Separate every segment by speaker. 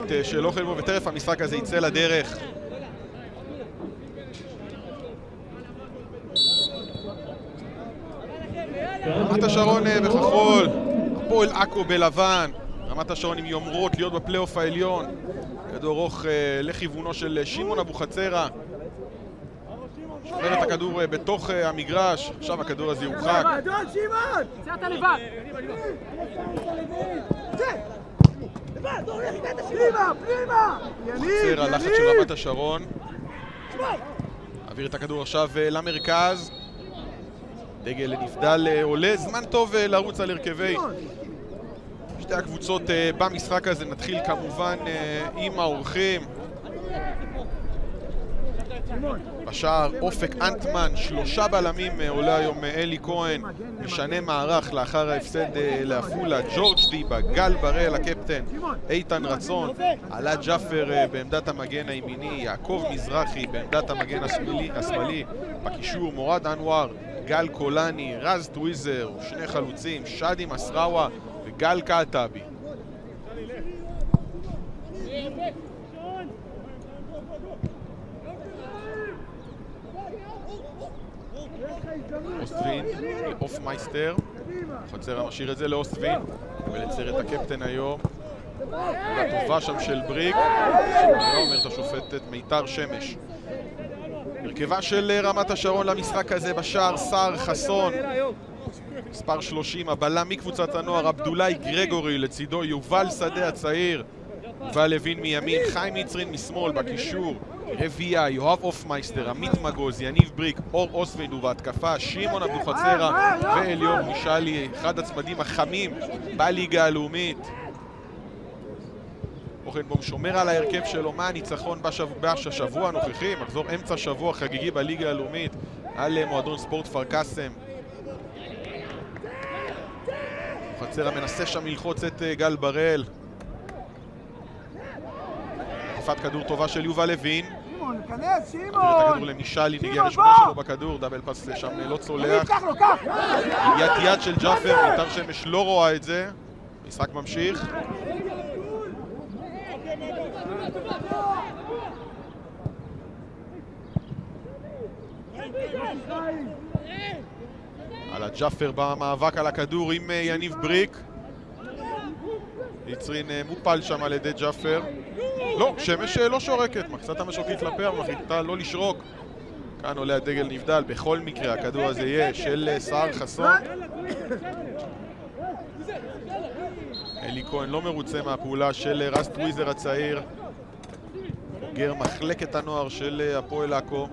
Speaker 1: של אוכלבו, וטרף המשחק הזה יצא לדרך. רמת השרון בכחול, הפועל עכו בלבן. רמת השרון עם יומרות להיות בפלייאוף העליון. כדור ארוך לכיוונו של שמעון אבוחצירא. שומר את הכדור בתוך המגרש, עכשיו הכדור הזה יורחק. חצר הלחץ של רמת השרון. מעביר את הכדור עכשיו למרכז. דגל נבדל עולה, זמן טוב לרוץ על הרכבי שתי הקבוצות במשחק הזה. נתחיל כמובן עם האורחים. בשער אופק אנטמן, 3 בלמים, עולה היום אלי כהן, משנה מערך לאחר ההפסד לעפולה. ג'ורג' דיבה, גל בראל הקפטן, איתן רצון, עלה ג'אפר בעמדת המגן הימיני, יעקב מזרחי בעמדת המגן השמאלי, בקישור מורד אנואר, גל קולני, רז טוויזר, 2 חלוצים, שדי מסראווה וגל קעטבי. אוסטווין, אופמייסטר, חצר משאיר את זה לאוסטווין, ולצר את הקפטן היום. לטובה שם של בריק, לא אומרת השופטת מיתר שמש. הרכבה של רמת השרון למשחק הזה: בשער סער חסון, מספר 30, הבלם מקבוצת הנוער עבדולאי גרגורי, לצידו יובל שדה הצעיר, יובל לוין מימין, חיים יצרין משמאל, בקישור רביעייה יואב אופמייסטר, עמית מגוז, יניב בריק, אור אוסווין, ובהתקפה שמעון אבוחצירא ואליון משאלי, אחד הצמדים החמים בליגה הלאומית. אוכלבום שומר על ההרכב שלו. מה הניצחון בשבוע הנוכחי, מחזור אמצע שבוע חגיגי בליגה הלאומית על מועדון ספורט כפר קאסם. אבוחצירא מנסה שם ללחוץ את גל בראל. חטיפת כדור טובה של יובל לוין, מעביר את הכדור למשאלי, נגיע ראשונה שלו בכדור, דאבל פס שם לא צולח. נגיעת יד של ג'אפר, מיתר שמש לא רואה את זה. משחק ממשיך. על הג'אפר במאבק על הכדור עם יניב בריק. יצרין מופל שם על ידי ג'אפר. לא, שמש לא שורקת, מחצת המשוקית לפיה, מחליטה לא לשרוק. כאן עולה הדגל נבדל. בכל מקרה הכדור הזה יהיה של סער חסון. אלי כהן לא מרוצה מהפעולה של רז טוויזר הצעיר, בוגר מחלקת הנוער של הפועל עכו.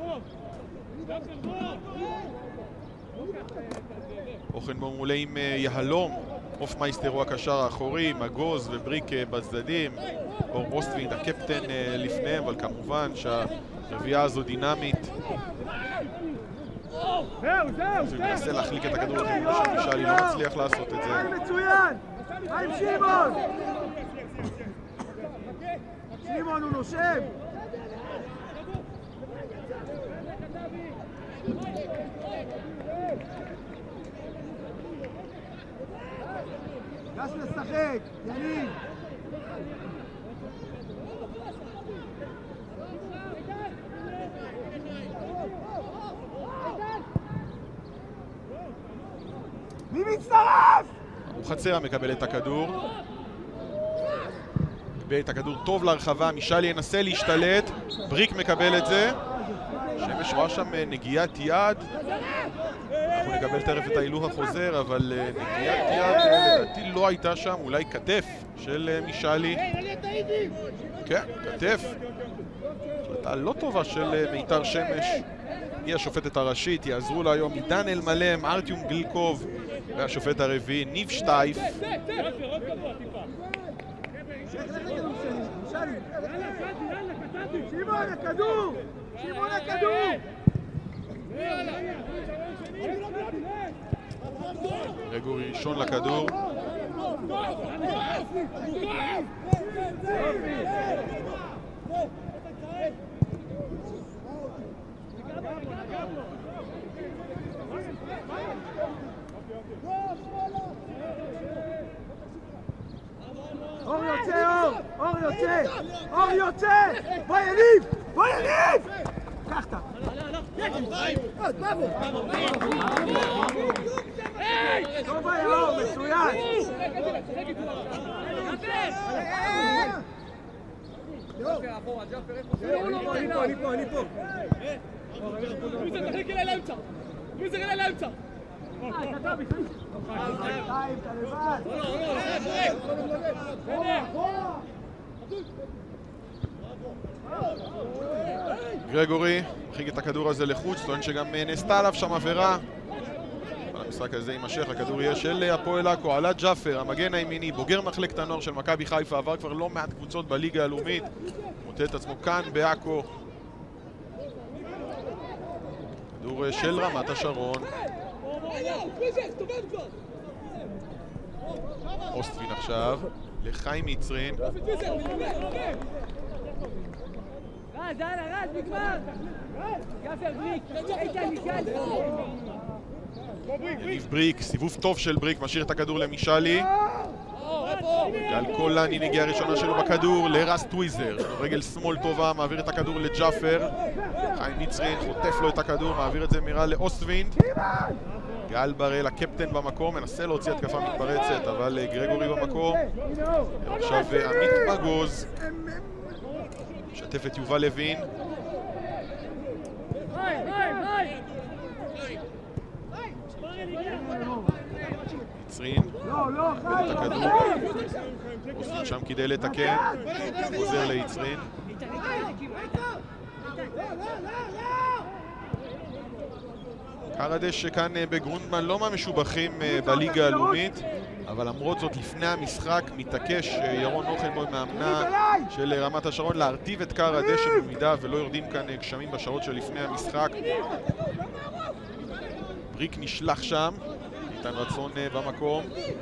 Speaker 1: אוכלבום עולה עם יהלום, אופמייסטר הוא הקשר האחורי, מגוז ובריק בצדדים, אור אוסטווין הקפטן לפניהם, אבל כמובן שהרביעה הזו דינמית. הוא מנסה להחליק את הכדור לכיוון של משאלי, לא מצליח לעשות את זה.
Speaker 2: מצוין! חיים שמעון! שמעון הוא נושם! גש לשחק! יניב! מי מצטרף?
Speaker 1: אבוחצירא מקבל את הכדור. מקבל את הכדור טוב להרחבה, משאלי ינסה להשתלט, בריק מקבל את זה. שמש רואה שם נגיעת יד. אנחנו נקבל תכף את ההילוך החוזר, אבל נגיעת יד לדעתי לא הייתה שם, אולי כתף של משאלי. כן, כתף. החלטה לא טובה של מיתר שמש. היא השופטת הראשית, יעזרו לה היום עידן אלמלם, ארטיום גליקוב, והשופט הרביעי ניב שטייף.
Speaker 2: שמעון הכדור! שמעון הכדור!
Speaker 1: גרגורי ראשון לכדור.
Speaker 2: אור יוצא אור! אור יוצא! אור יוצא! בוא יניב! בוא יניב! קחת! טוב היה, מצוין! אני פה.
Speaker 3: תחליק אליי לאמצע! מוזר אליי לאמצע!
Speaker 1: גרגורי מרחיק את הכדור הזה לחוץ, טוען שגם נעשתה עליו שם עבירה. המשחק הזה יימשך, הכדור יהיה של הפועל עכו. עלה ג'אפר, המגן הימיני, בוגר מחלקת הנוער של מכבי חיפה, עבר כבר לא מעט קבוצות בליגה הלאומית, מוצא את עצמו כאן בעכו. כדור של רמת השרון. אוסטבין עכשיו לחיים מצרין. יניב בריק, סיבוב טוב של בריק, משאיר את הכדור למישלי. גל קולני, נגיעה הראשונה שלו בכדור לרס טוויזר, רגל שמאל טובה, מעביר את הכדור לג'אפר. חיים מצרין חוטף לו את הכדור, מעביר את זה מהירה לאוסטווינד. גל בראל, הקפטן במקום, מנסה להוציא התקפה מתפרצת, אבל גרגורי במקום. עכשיו עמית מגוז משתף את יובל לוין. מצרין, את הכדור, אוסטווין שם כדי לתקן, חוזר ליצרין. קרדש שכאן בגרונדמן לא מהמשובחים בליגה הלאומית, אבל למרות זאת לפני המשחק מתעקש ירון אוכנבוים מאמנה של רמת השרון להרטיב את קרדש במידה ולא יורדים כאן גשמים בשעות שלפני המשחק. בריק נשלח שם, ניתן רצון במקום.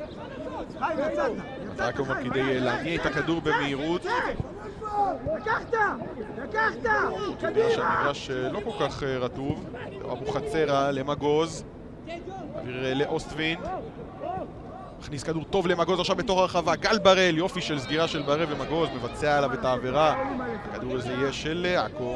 Speaker 1: נתן כמובן כדי להניע את הכדור במהירות.
Speaker 2: לקחת!
Speaker 1: קדימה! שהמגרש לא כל כך רטוב. אבו חצרה למגוז. מעביר לאוסטווין. מכניס כדור טוב למגוז עכשיו בתוך הרחבה. גל בראל, יופי של סגירה של בראל ומגוז, מבצע עליו את העבירה. הכדור הזה יהיה של עכו.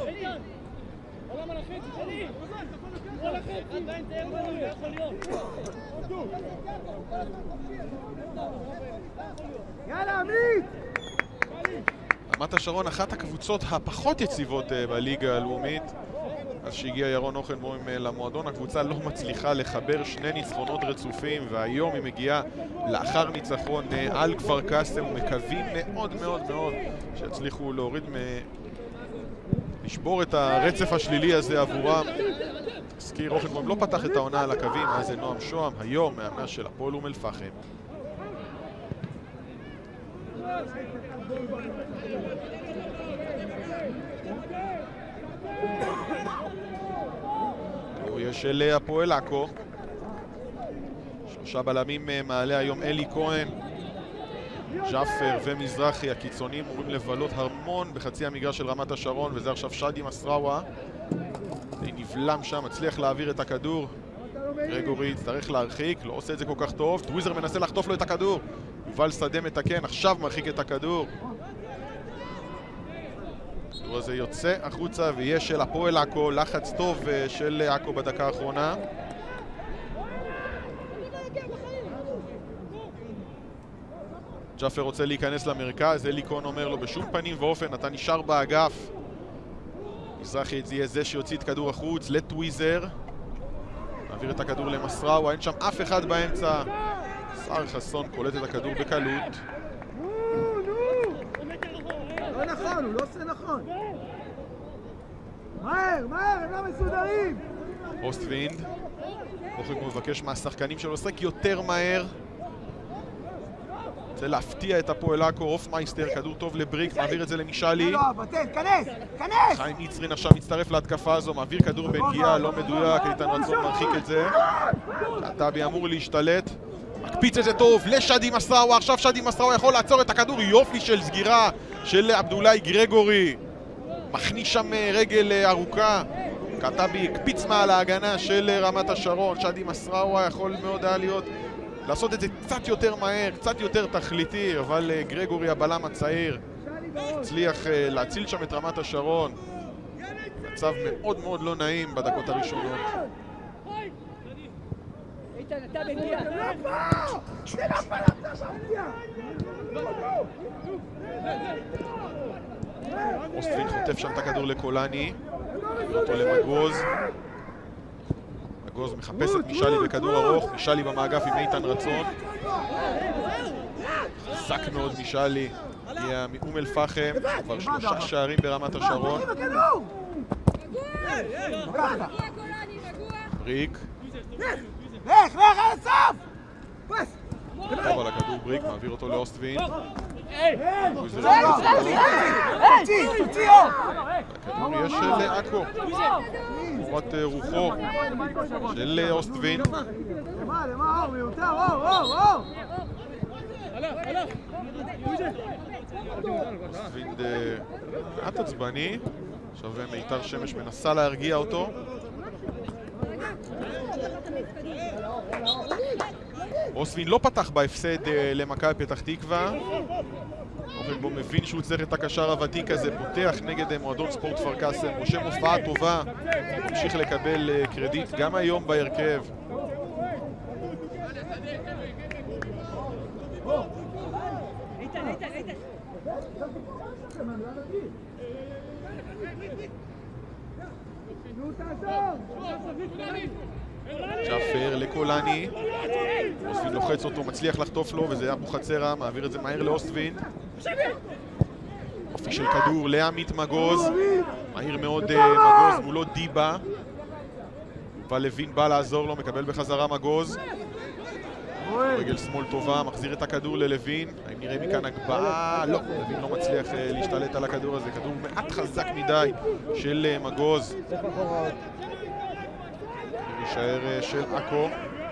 Speaker 2: יאללה, עמית!
Speaker 1: רמת השרון, אחת הקבוצות הפחות יציבות בליגה הלאומית. אז שהגיע ירון אוכנבוים למועדון, הקבוצה לא מצליחה לחבר שני ניצחונות רצופים, והיום היא מגיעה לאחר ניצחון על כפר קאסם, ומקווים מאוד מאוד מאוד שיצליחו להוריד לשבור את הרצף השלילי הזה עבורם. הזכיר אוכנבוים לא פתח את העונה על הקווים, אז זה נועם שוהם, היום מאמנה של הפועל אום אל-פחם. של הפועל עכו. שלושה בלמים מעלה היום אלי כהן, ג'אפר ומזרחי. הקיצונים אמורים לבלות המון בחצי המגרש של רמת השרון, וזה עכשיו שדי מסראווה. נבלם שם, מצליח להעביר את הכדור. גרגורי יצטרך להרחיק, לא עושה את זה כל כך טוב. טוויזר מנסה לחטוף לו את הכדור. יובל שדה מתקן, עכשיו מרחיק את הכדור. הכדור הזה יוצא החוצה ויהיה של הפועל עכו. לחץ טוב של עכו בדקה האחרונה. ג'אפר רוצה להיכנס למרכז, אלי כהן אומר לו בשום פנים ואופן, אתה נשאר באגף. מזרחי יהיה זה שיוציא את כדור החוץ לטוויזר. מעביר את הכדור למסראווה, אין שם אף אחד באמצע. סער חסון קולט את הכדור בקלות.
Speaker 2: לא נכון, הוא לא עושה נכון. מהר, הם לא מסודרים.
Speaker 1: אוסטווינד. אוכנבוים מבקש מהשחקנים שלו לשחק יותר מהר. רוצה להפתיע את הפועל עכו. הופמייסטר, כדור טוב לבריק, מעביר את זה למישלי.
Speaker 2: לא, בטל, כנס!
Speaker 1: חיים מצרין עכשיו מצטרף להתקפה הזו, מעביר כדור בנגיעה, לא מדויק, איתן רצון מרחיק את זה. קעטבי אמור להשתלט. מקפיץ את זה טוב לשדי מסראווה, עכשיו שדי מסראווה יכול לעצור את הכדור, יופי של סגירה של עבדולאי גרגורי. מכניס שם רגל ארוכה. קעטבי הקפיץ מעל ההגנה של רמת השרון. שדי מסראווה יכול מאוד היה להיות לעשות את זה קצת יותר מהר, קצת יותר תכליתי, אבל גרגורי הבלם הצעיר הצליח להציל שם את רמת השרון. מצב מאוד מאוד לא נעים בדקות הראשונות. אוסטפין חוטף שם את הכדור לקולני, אותו למגוז. מגוז מחפש את מישלי בכדור ארוך, מישלי במאגף עם איתן רצון. חזק מאוד מישלי, הגיע מאום אל פחם, כבר 3 שערים ברמת השרון. בריק.
Speaker 2: לך על הסוף!
Speaker 1: טוב על הכדור בריק, מעביר אותו לאוסטפין.
Speaker 2: תוציא אור!
Speaker 1: הכדור יהיה של עכו. תמורת רוחו של אוסטפין.
Speaker 2: למה אור? מיותר אור!
Speaker 1: אוסטפין מעט עצבני. עכשיו מיתר שמש מנסה להרגיע אותו. אוסטפין לא פתח בהפסד למכבי פתח תקווה. אופן מבין שהוא צריך את הקשר הוותיק הזה, פותח נגד מועדון ספורט כפר קאסם, רושם הופעה טובה, ממשיך לקבל קרדיט גם היום בהרכב. ג'אפר לקולני, אוסטפין לוחץ אותו, מצליח לחטוף לו, וזה אבו חצרה, מעביר את זה מהר לאוסטפין. אופי של כדור לעמית מגוז, מהיר מאוד מגוז, מולו דיבה. ולוין בא לעזור לו, מקבל בחזרה מגוז. רגל שמאל טובה, מחזיר את הכדור ללוין. האם נראה מכאן הגבהה? לא, לוין לא מצליח להשתלט על הכדור הזה, כדור מעט חזק מדי של מגוז. נשאר של עכו.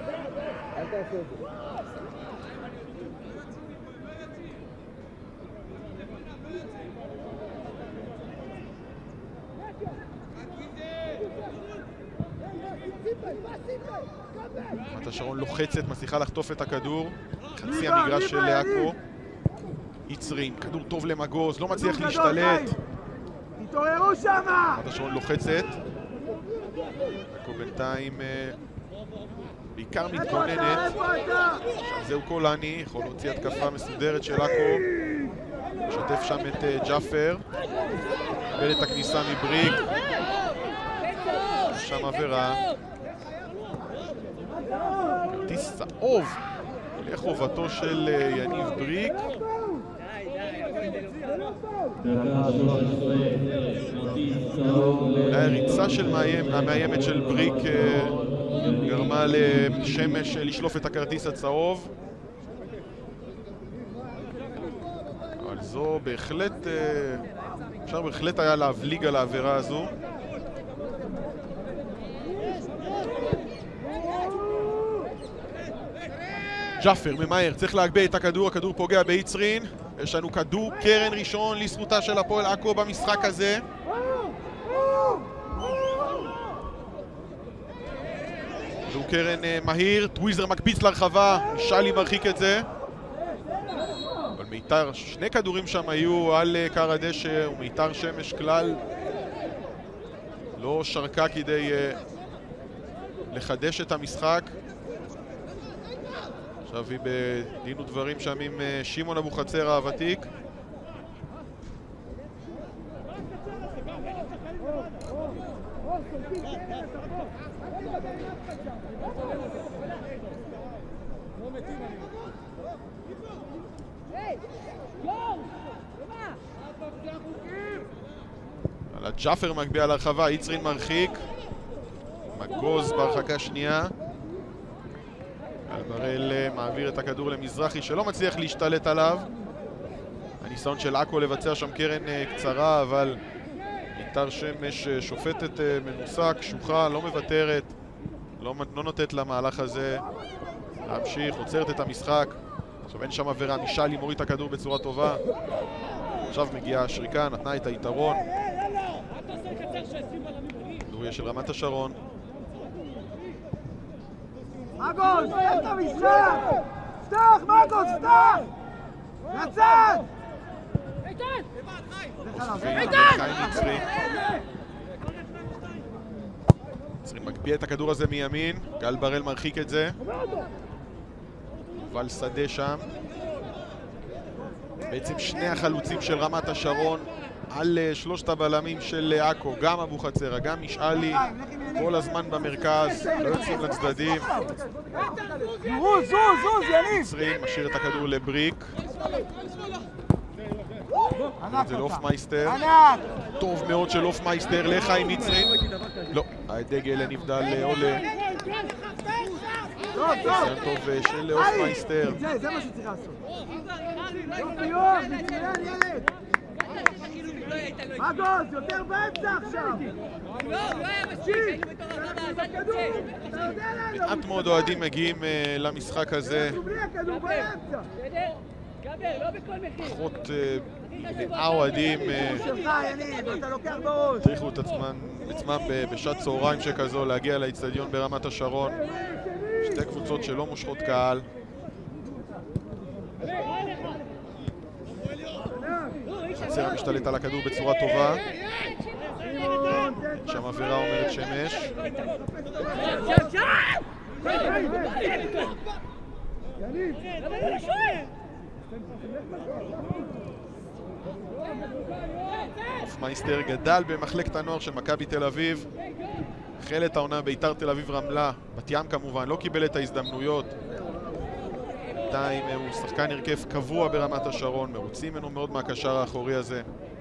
Speaker 1: רמת השרון לוחצת, מצליחה לחטוף את הכדור. חצי המגרש של עכו. יצרין, כדור טוב למגוז, לא מצליח להשתלט.
Speaker 2: תתעוררו שמה!
Speaker 1: רמת השרון לוחצת. עכו בינתיים בעיקר מתגוננת. עכשיו זהו קולני, יכול להוציא התקפה מסודרת של עכו. משתף שם את ג'אפר. מקבל את הכניסה מבריק. שם עבירה. כרטיס צהוב לחובתו של יניב בריק. הריצה של המאיימת של בריק גרמה לשמש לשלוף את הכרטיס הצהוב. אבל זו בהחלט, אפשר בהחלט היה להבליג על העבירה הזו. ג'אפר ממהר, צריך להגביה את הכדור, הכדור פוגע ביצרין. יש לנו כדור קרן ראשון לזכותה של הפועל עכו במשחק הזה. כדור קרן מהיר, טוויזר מקפיץ לרחבה, שלי מרחיק את זה. אבל מיתר, 2 כדורים שם היו על קר הדשא, ומיתר שמש כלל לא שרקה כדי לחדש את המשחק. עכשיו היא בדין ודברים שם עם שמעון אבו חצרה הוותיק. על הג'אפר מגביה להרחבה, יצרין מרחיק. מגוז בהרחקה שנייה. אלברל מעביר את הכדור למזרחי שלא מצליח להשתלט עליו. הניסיון של עכו לבצע שם קרן קצרה, אבל מיתר שמש שופטת מנוסה, קשוחה, לא מוותרת, לא נותנת למהלך הזה להמשיך, עוצרת את המשחק. עכשיו אין שם עבירה, מישלי מוריד את הכדור בצורה טובה. עכשיו מגיעה השריקה, נתנה את היתרון. כדור יהיה של רמת השרון.
Speaker 2: מגוז, פתח את המשחק! פתח, מגוז, פתח! לצד!
Speaker 1: מצרי מגביה את הכדור הזה מימין, גל בראל מרחיק את זה. יובל שדה שם. בעצם שני החלוצים של רמת השרון על שלושת הבלמים של עכו, גם אבוחצירא, גם משאלי, כל הזמן במרכז, לא יוצאים לצדדים.
Speaker 2: זוז, יניב!
Speaker 1: מצרי משאיר את הכדור לבריק. זה לאופמייסטר. טוב מאוד של אופמייסטר לחיים מצרי. לא, הדגל נבדל לעולה. ניסיון טוב של אופמייסטר.
Speaker 2: זה מה שצריך לעשות. יופי, מצוין ילד! מגוז, יותר באמצע עכשיו!
Speaker 3: לא היה מספיק, היינו בתור הרחבה, אז אל תצא.
Speaker 1: מעט מאוד אוהדים מגיעים למשחק הזה.
Speaker 2: הכדור באמצע!
Speaker 3: גבר, לא בכל מחיר.
Speaker 1: פחות 100 אוהדים צריכו את עצמם בשעת צהריים שכזו להגיע לאצטדיון ברמת השרון. שתי קבוצות שלא מושכות קהל. חצר משתלט על הכדור בצורה טובה. שם עבירה אומרת שמש. אופמייסטר גדל במחלקת הנוער של מכבי תל אביב. החל את העונה בית"ר תל אביב רמלה, בת ים כמובן, לא קיבל את ההזדמנויות. בינתיים הוא שחקן הרכב קבוע ברמת השרון, מרוצים ממנו מאוד מהקשר האחורי הזה.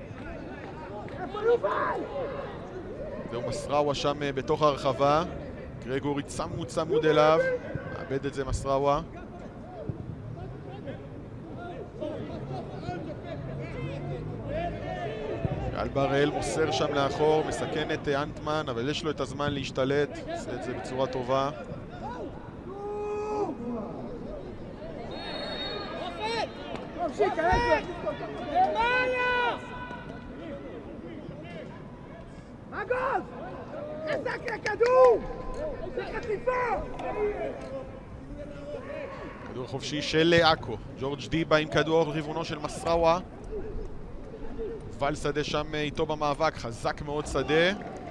Speaker 1: זהו מסראווה שם בתוך הרחבה. גרגורי צמוד אליו, מאבד את זה מסראווה. גל בראל מוסר שם לאחור, מסכן את אנטמן, אבל יש לו את הזמן להשתלט, עושה את זה בצורה טובה.
Speaker 2: מגוז! חזק לכדור! זה חטיפה!
Speaker 1: כדור חופשי של עכו. ג'ורג' דיבה עם כדור ריבונו של מסראווה. יובל שדה שם איתו במאבק, חזק מאוד שדה.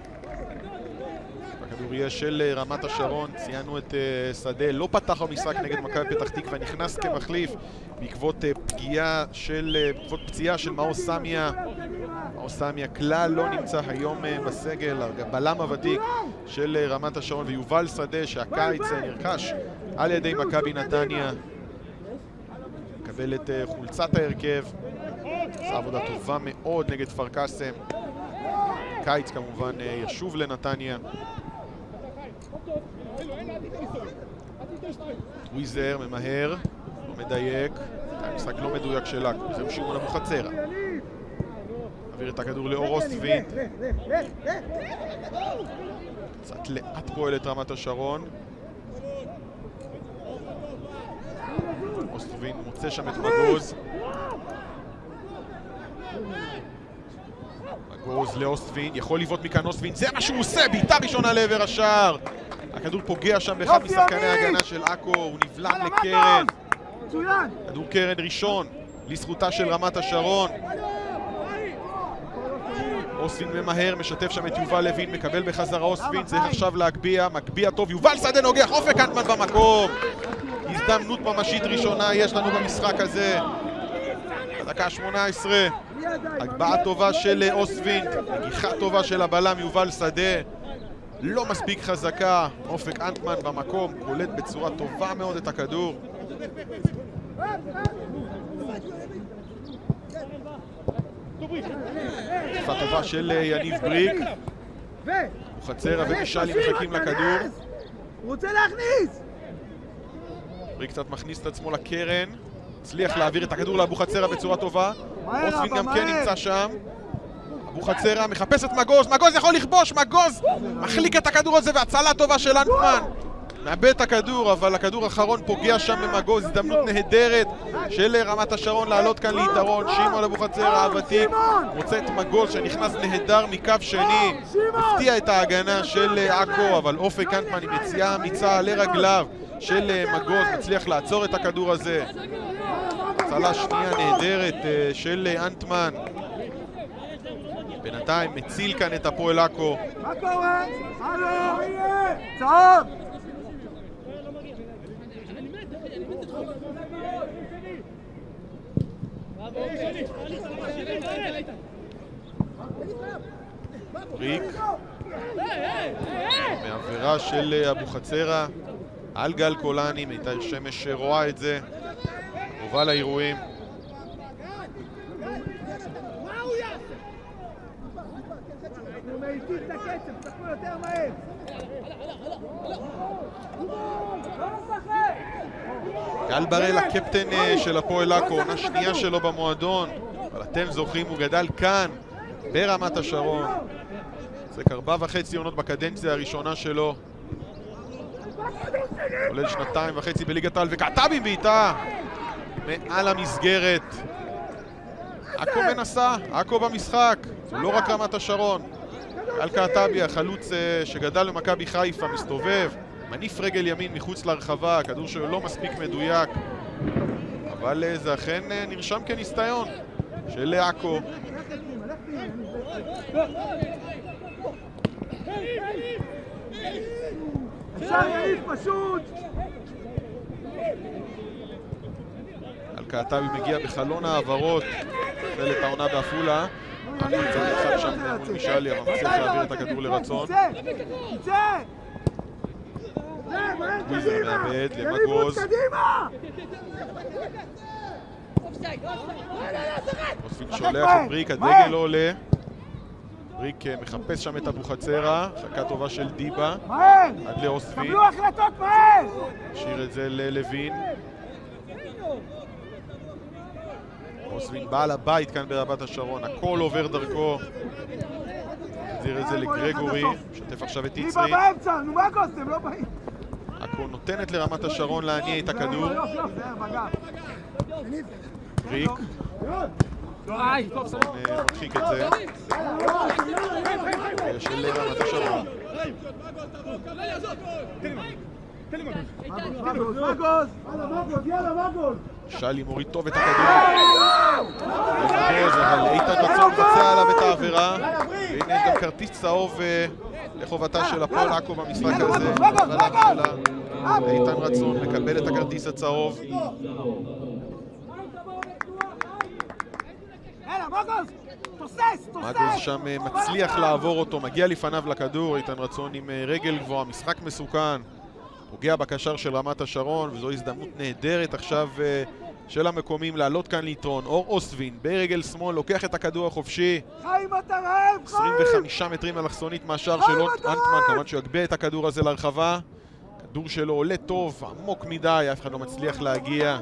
Speaker 1: הכדור יהיה של רמת השרון, ציינו את שדה, לא פתח במשחק נגד מכבי פתח תקווה, נכנס כמחליף בעקבות פציעה של מאור סמיה. מאור סמיה כלל לא נמצא היום בסגל, הבלם הוותיק של רמת השרון, ויובל שדה שהקיץ נרכש על ידי מכבי נתניה. מקבל את חולצת ההרכב, עשה עבודה טובה מאוד נגד כפר קאסם. קיץ כמובן ישוב לנתניה. טוויזר ממהר, לא מדייק, המשחק לא מדויק של עכו, זהו שמעון אבוחצירא. מעביר את הכדור לאור אוסטווינד. קצת לאט פועלת רמת השרון. אוסטווינד מוצא שם את מגוז. מגוז לאוסטווינד, יכול לבעוט מכאן אוסטווינד, זה מה שהוא עושה, בעיטה ראשונה לעבר השער. הכדור פוגע שם באחד משחקני ההגנה של עכו, הוא נבלם לקרן. כדור קרן ראשון, לזכותה של רמת השרון. אוסטווינד ממהר, משתף שם את יובל לוין, מקבל בחזרה אוסטווינד, צריך עכשיו להגביה, מגביה טוב, יובל שדה נוגח, אופק אנטמן במקום. הזדמנות ממשית ראשונה יש לנו במשחק הזה. בדקה 18, הגבהה טובה של אוסטווינד, נגיחה טובה של הבלם יובל שדה. לא מספיק חזקה, אופק אנטמן במקום, קולט בצורה טובה מאוד את הכדור. תקפה טובה של יניב בריק. אבוחצירא ומשאלי מחכים לכדור.
Speaker 2: הוא רוצה להכניס!
Speaker 1: בריק קצת מכניס את עצמו לקרן. הצליח להעביר את הכדור לאבוחצירא בצורה טובה. אוסטווינד גם כן נמצא שם. אבוחצירא מחפש את מגוז, מגוז יכול לכבוש, מגוז מחליק את הכדור הזה והצלה טובה של אנטמן. מאבד את הכדור, אבל הכדור האחרון פוגע שם במגוז. הזדמנות נהדרת של רמת השרון לעלות כאן ליתרון. שמעון אבוחצירא הוותיק מוצא את מגוז שנכנס נהדר מקו שני, הפתיע את ההגנה של עכו, אבל אופק אנטמן עם יציאה אמיצה לרגליו של מגוז, מצליח לעצור את הכדור הזה. הצלה שנייה נהדרת של אנטמן. בינתיים מציל כאן את הפועל עכו.
Speaker 2: מה קורה? הלו! צהוב!
Speaker 1: בריק מעבירה של אבוחצירא על גל קולני, מיתר שמש רואה את זה, מובל לאירועים.
Speaker 2: הוא מאיטים את הקצב, תשחקו יותר מהר.
Speaker 1: גל בראל, הקפטן של הפועל עכו, עונה שנייה שלו במועדון, אבל אתם זוכרים, הוא גדל כאן ברמת השרון. זה 4.5 עונות בקדנציה הראשונה שלו, כולל 2.5 בליגת העל, וקעטבי בעיטה מעל המסגרת. עכו מנסה, עכו במשחק, זה לא רק רמת השרון. גל קעטבי, החלוץ שגדל במכבי חיפה, מסתובב, מניף רגל ימין מחוץ לרחבה, הכדור שלו לא מספיק מדויק, אבל זה אכן נרשם כניסיון של עכו.
Speaker 2: אפשר יעיף פשוט!
Speaker 1: גל קעטבי מגיע בחלון העברות, חלק העונה בעפולה. אנחנו מצד אחד שם מול מישלי, אבל מצליח להעביר את הכדור לרצון.
Speaker 2: תצא!
Speaker 1: וויזר מאבד למגוז. אוספין שולח את בריק, הדגל לא עולה. בריק מחפש שם את אבוחצירא, חכה טובה של דיבה עד לאוספין.
Speaker 2: קבלו החלטות מהר!
Speaker 1: השאיר את זה ללוין. אוספין בעל הבית כאן ברמת השרון, הכל עובר דרכו. מחזיר את זה לגרגורי, משתף עכשיו את יצרי.
Speaker 2: דיבה באמצע, נו מה גוסתם, לא באים.
Speaker 1: עכו נותנת לרמת השרון להניע את הכדור. בריק מרחיק את זה של רמת השרון. שלי מוריד טוב את הכדור, אבל איתן רצון מבצע עליו את העבירה, והנה יש גם כרטיס צהוב לחובתה של הפועל עכו במשחק הזה. איתן רצון מקבל את הכרטיס הצהוב. מגוז שם מצליח לעבור אותו, מגיע לפניו לכדור. איתן רצון עם רגל גבוהה, משחק מסוכן, פוגע בקשר של רמת השרון, וזו הזדמנות נהדרת עכשיו של המקומים לעלות כאן ליתרון. אור אוסטבין ברגל שמאל לוקח את הכדור החופשי, 25 מטרים אלכסונית מהשאר של אנטמן, כמובן שיגביה את הכדור הזה לרחבה. הכדור שלו עולה טוב, עמוק מדי, אף אחד לא מצליח להגיע.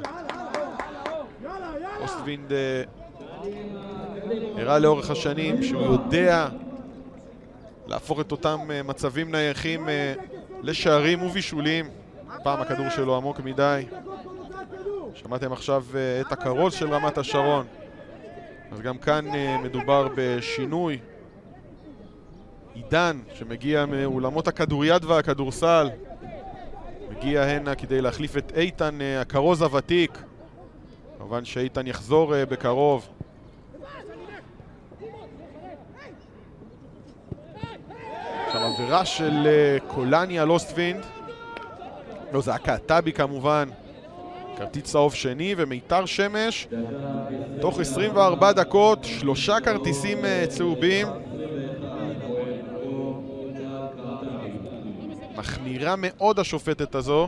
Speaker 1: אוסטבין הראה לאורך השנים שהוא יודע להפוך את אותם מצבים נייחים לשערים ובישולים. פעם הכדור שלו עמוק מדי. שמעתם עכשיו את הכרוז של רמת השרון, אז גם כאן מדובר בשינוי. עידן שמגיע מאולמות הכדוריד והכדורסל מגיע הנה כדי להחליף את איתן, הכרוז הוותיק. כמובן שאיתן יחזור בקרוב. עכשיו עבירה של קולני על אוסטווינד, לא, זה הקעטבי כמובן. כרטיס צהוב שני, ומיתר שמש תוך 24 דקות 3 כרטיסים צהובים. מחמירה מאוד השופטת הזו,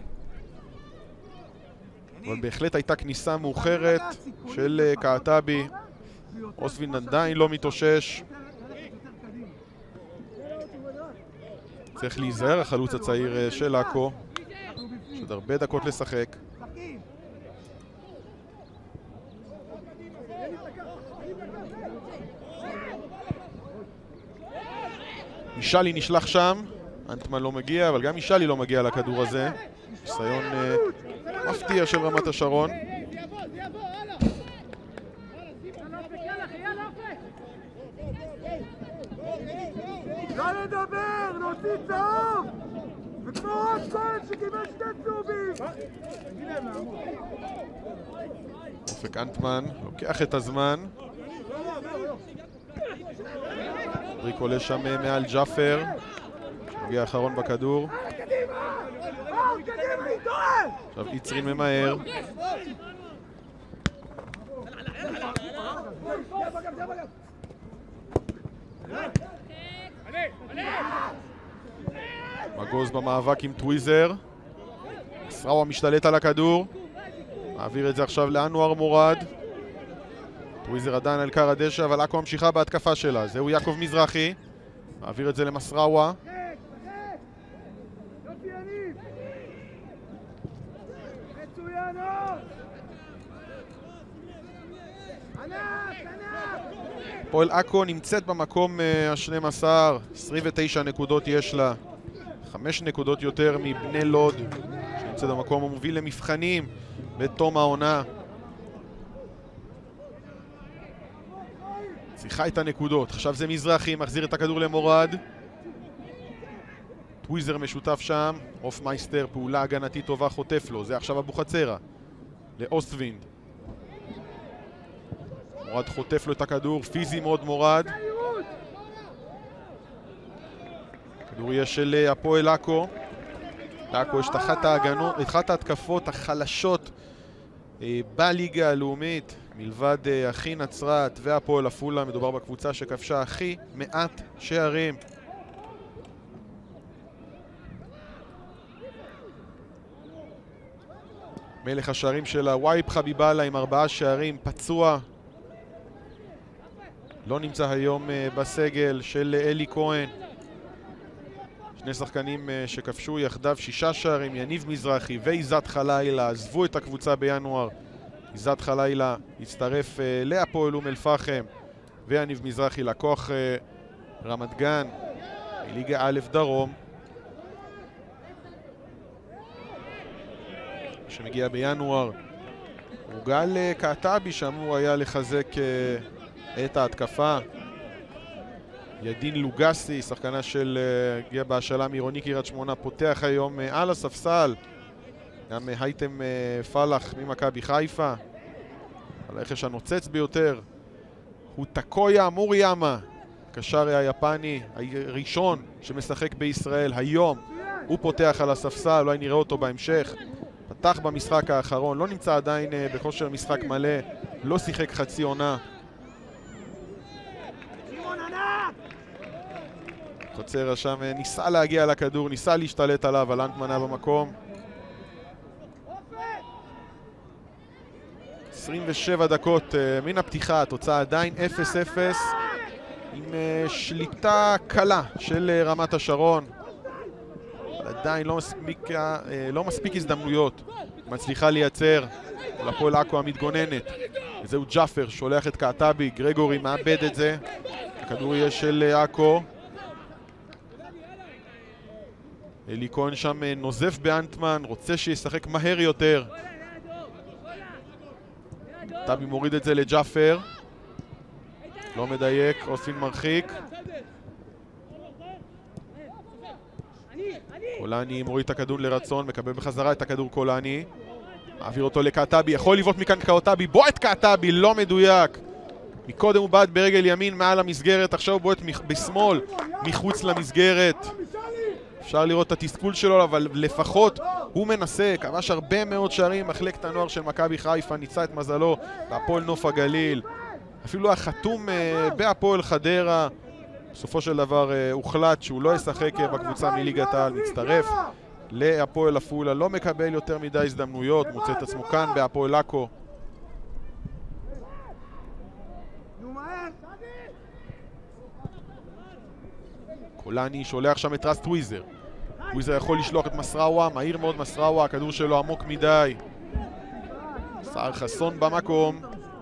Speaker 1: אבל בהחלט הייתה כניסה מאוחרת של קעטבי. אוסטווינד עדיין לא מתאושש, צריך להיזהר החלוץ הצעיר של עכו, יש עוד הרבה דקות לשחק. מישלי נשלח שם, אנטמן לא מגיע, אבל גם מישלי לא מגיע לכדור הזה. ניסיון מפתיע של רמת השרון.
Speaker 2: לא לדבר, להוציא צהוב!
Speaker 1: אופק אנטמן לוקח את הזמן. בריק עולה שם מעל ג'אפר. מגיע האחרון בכדור. עכשיו יצרין ממהר. מגוז במאבק עם טוויזר. מסראווה משתלט על הכדור. מעביר את זה עכשיו לאנואר מורד. טוויזר עדיין על קר הדשא, אבל אקו ממשיכה בהתקפה שלה. זהו יעקב מזרחי. מעביר את זה למסראווה. הפועל עכו נמצאת במקום ה-12, 29 נקודות יש לה, 5 נקודות יותר מבני לוד, שנמצאת במקום המוביל למבחנים בתום העונה. צריכה את הנקודות, עכשיו זה מזרחי, מחזיר את הכדור למורד. טוויזר משותף שם, הופמייסטר, פעולה הגנתית טובה, חוטף לו, זה עכשיו אבוחצירא, לאוסטווינד. מורד חוטף לו את הכדור, פיזי מאוד מורד. כדור יהיה של הפועל עכו. לעכו יש את אחת ההתקפות החלשות בליגה הלאומית, מלבד אחי נצרת והפועל עפולה. מדובר בקבוצה שכבשה הכי מעט שערים. מלך השערים שלה וייב חביבאללה עם 4 שערים, פצוע. לא נמצא היום בסגל של אלי כהן. שני שחקנים שכבשו יחדיו 6 שערים, יניב מזרחי ועיזת חלילה, עזבו את הקבוצה בינואר. עיזת חלילה הצטרף להפועל אום אל פחם, ויניב מזרחי לקוח רמת גן, ליגה א' דרום. שמגיע בינואר הוא גל קעטבי שאמור היה לחזק את ההתקפה. ידין לוגסי, שחקנה של הגיע בהשאלה מעירוני קריית שמונה, פותח היום על הספסל. גם הייתם פלח ממכבי חיפה. הרכש הנוצץ ביותר הוא טקויה מוריאמה, קשר היפני הראשון שמשחק בישראל היום. הוא פותח על הספסל, אולי נראה אותו בהמשך. פתח במשחק האחרון, לא נמצא עדיין בכושר משחק מלא, לא שיחק חצי עונה. חוצר שם ניסה להגיע לכדור, ניסה להשתלט עליו, אבל אנטמן היה במקום. 27 דקות מן הפתיחה, התוצאה עדיין 0-0 עם שליטה קלה של רמת השרון. עדיין לא מספיק הזדמנויות מצליחה לייצר לפועל עכו המתגוננת. וזהו ג'אפר, שולח את קעטבי, גרגורי מאבד את זה. הכדור יהיה של עכו. אלי כהן שם נוזף באנטמן, רוצה שישחק מהר יותר. טבי מוריד את זה לג'אפר. לא מדייק, אוספין מרחיק. קולני מוריד את הכדור לרצון, מקבל בחזרה את הכדור קולני. מעביר אותו לקעטבי, יכול לבעוט מכאן קעטבי, בועט קעטבי, לא מדויק. מקודם הוא בעט ברגל ימין מעל המסגרת, עכשיו הוא בועט בשמאל, מחוץ למסגרת. אפשר לראות את התסכול שלו, אבל לפחות הוא מנסה, כבש הרבה מאוד שערים, מחלקת הנוער של מכבי חיפה, ניצה את מזלו בהפועל נוף הגליל. אפילו החתום בהפועל חדרה. בסופו של דבר הוחלט שהוא לא ישחק בקבוצה מליגת העל, מצטרף להפועל עפולה, לא מקבל יותר מדי הזדמנויות, מוצא את עצמו כאן בהפועל עכו. קולני שולח שם את רס טוויזר. טוויזר יכול לשלוח את מסראווה, מהיר מאוד מסראווה, הכדור שלו עמוק מדי. סער חסון במקום.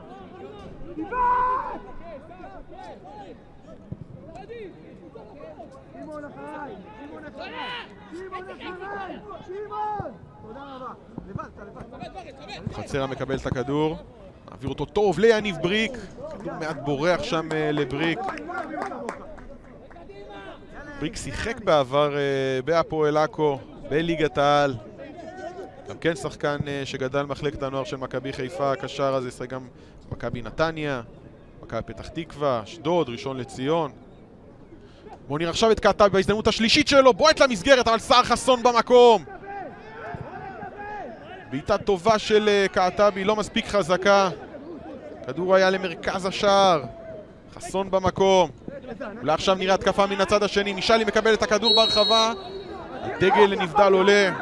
Speaker 1: חצרה מקבל את הכדור, מעביר אותו טוב ליניב בריק, כדור מעט בורח שם לבריק. בריק שיחק בעבר בהפועל עכו, בליגת העל. גם כן שחקן שגדל מחלקת הנוער של מכבי חיפה, הקשר הזה שחק גם מכבי נתניה, מכבי פתח תקווה, אשדוד, ראשון לציון. בואו נראה עכשיו את קעטבי בהזדמנות השלישית שלו, בועט למסגרת, אבל סער חסון במקום. בעיטה טובה של קעטבי, לא מספיק חזקה. כדור היה למרכז השער. חסון במקום. אולי עכשיו נראה התקפה מן הצד השני. משאלי מקבל את הכדור ברחבה. הדגל נבדל עולה.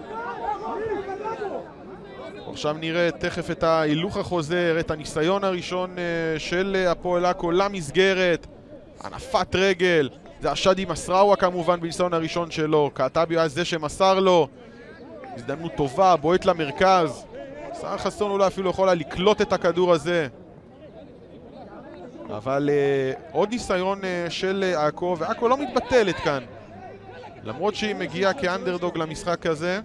Speaker 1: עכשיו נראה תכף את ההילוך החוזר, את הניסיון הראשון של הפועל עכו למסגרת. הנפת רגל. זה השאדי מסראווה כמובן בניסיון הראשון שלו. קעטבי היה זה שמסר לו. הזדמנות טובה, בועט למרכז. סער חסון אולי אפילו יכולה לקלוט את הכדור הזה. אבל עוד ניסיון של עכו, ועכו לא מתבטלת כאן. למרות שהיא מגיעה כאנדרדוג למשחק הזה.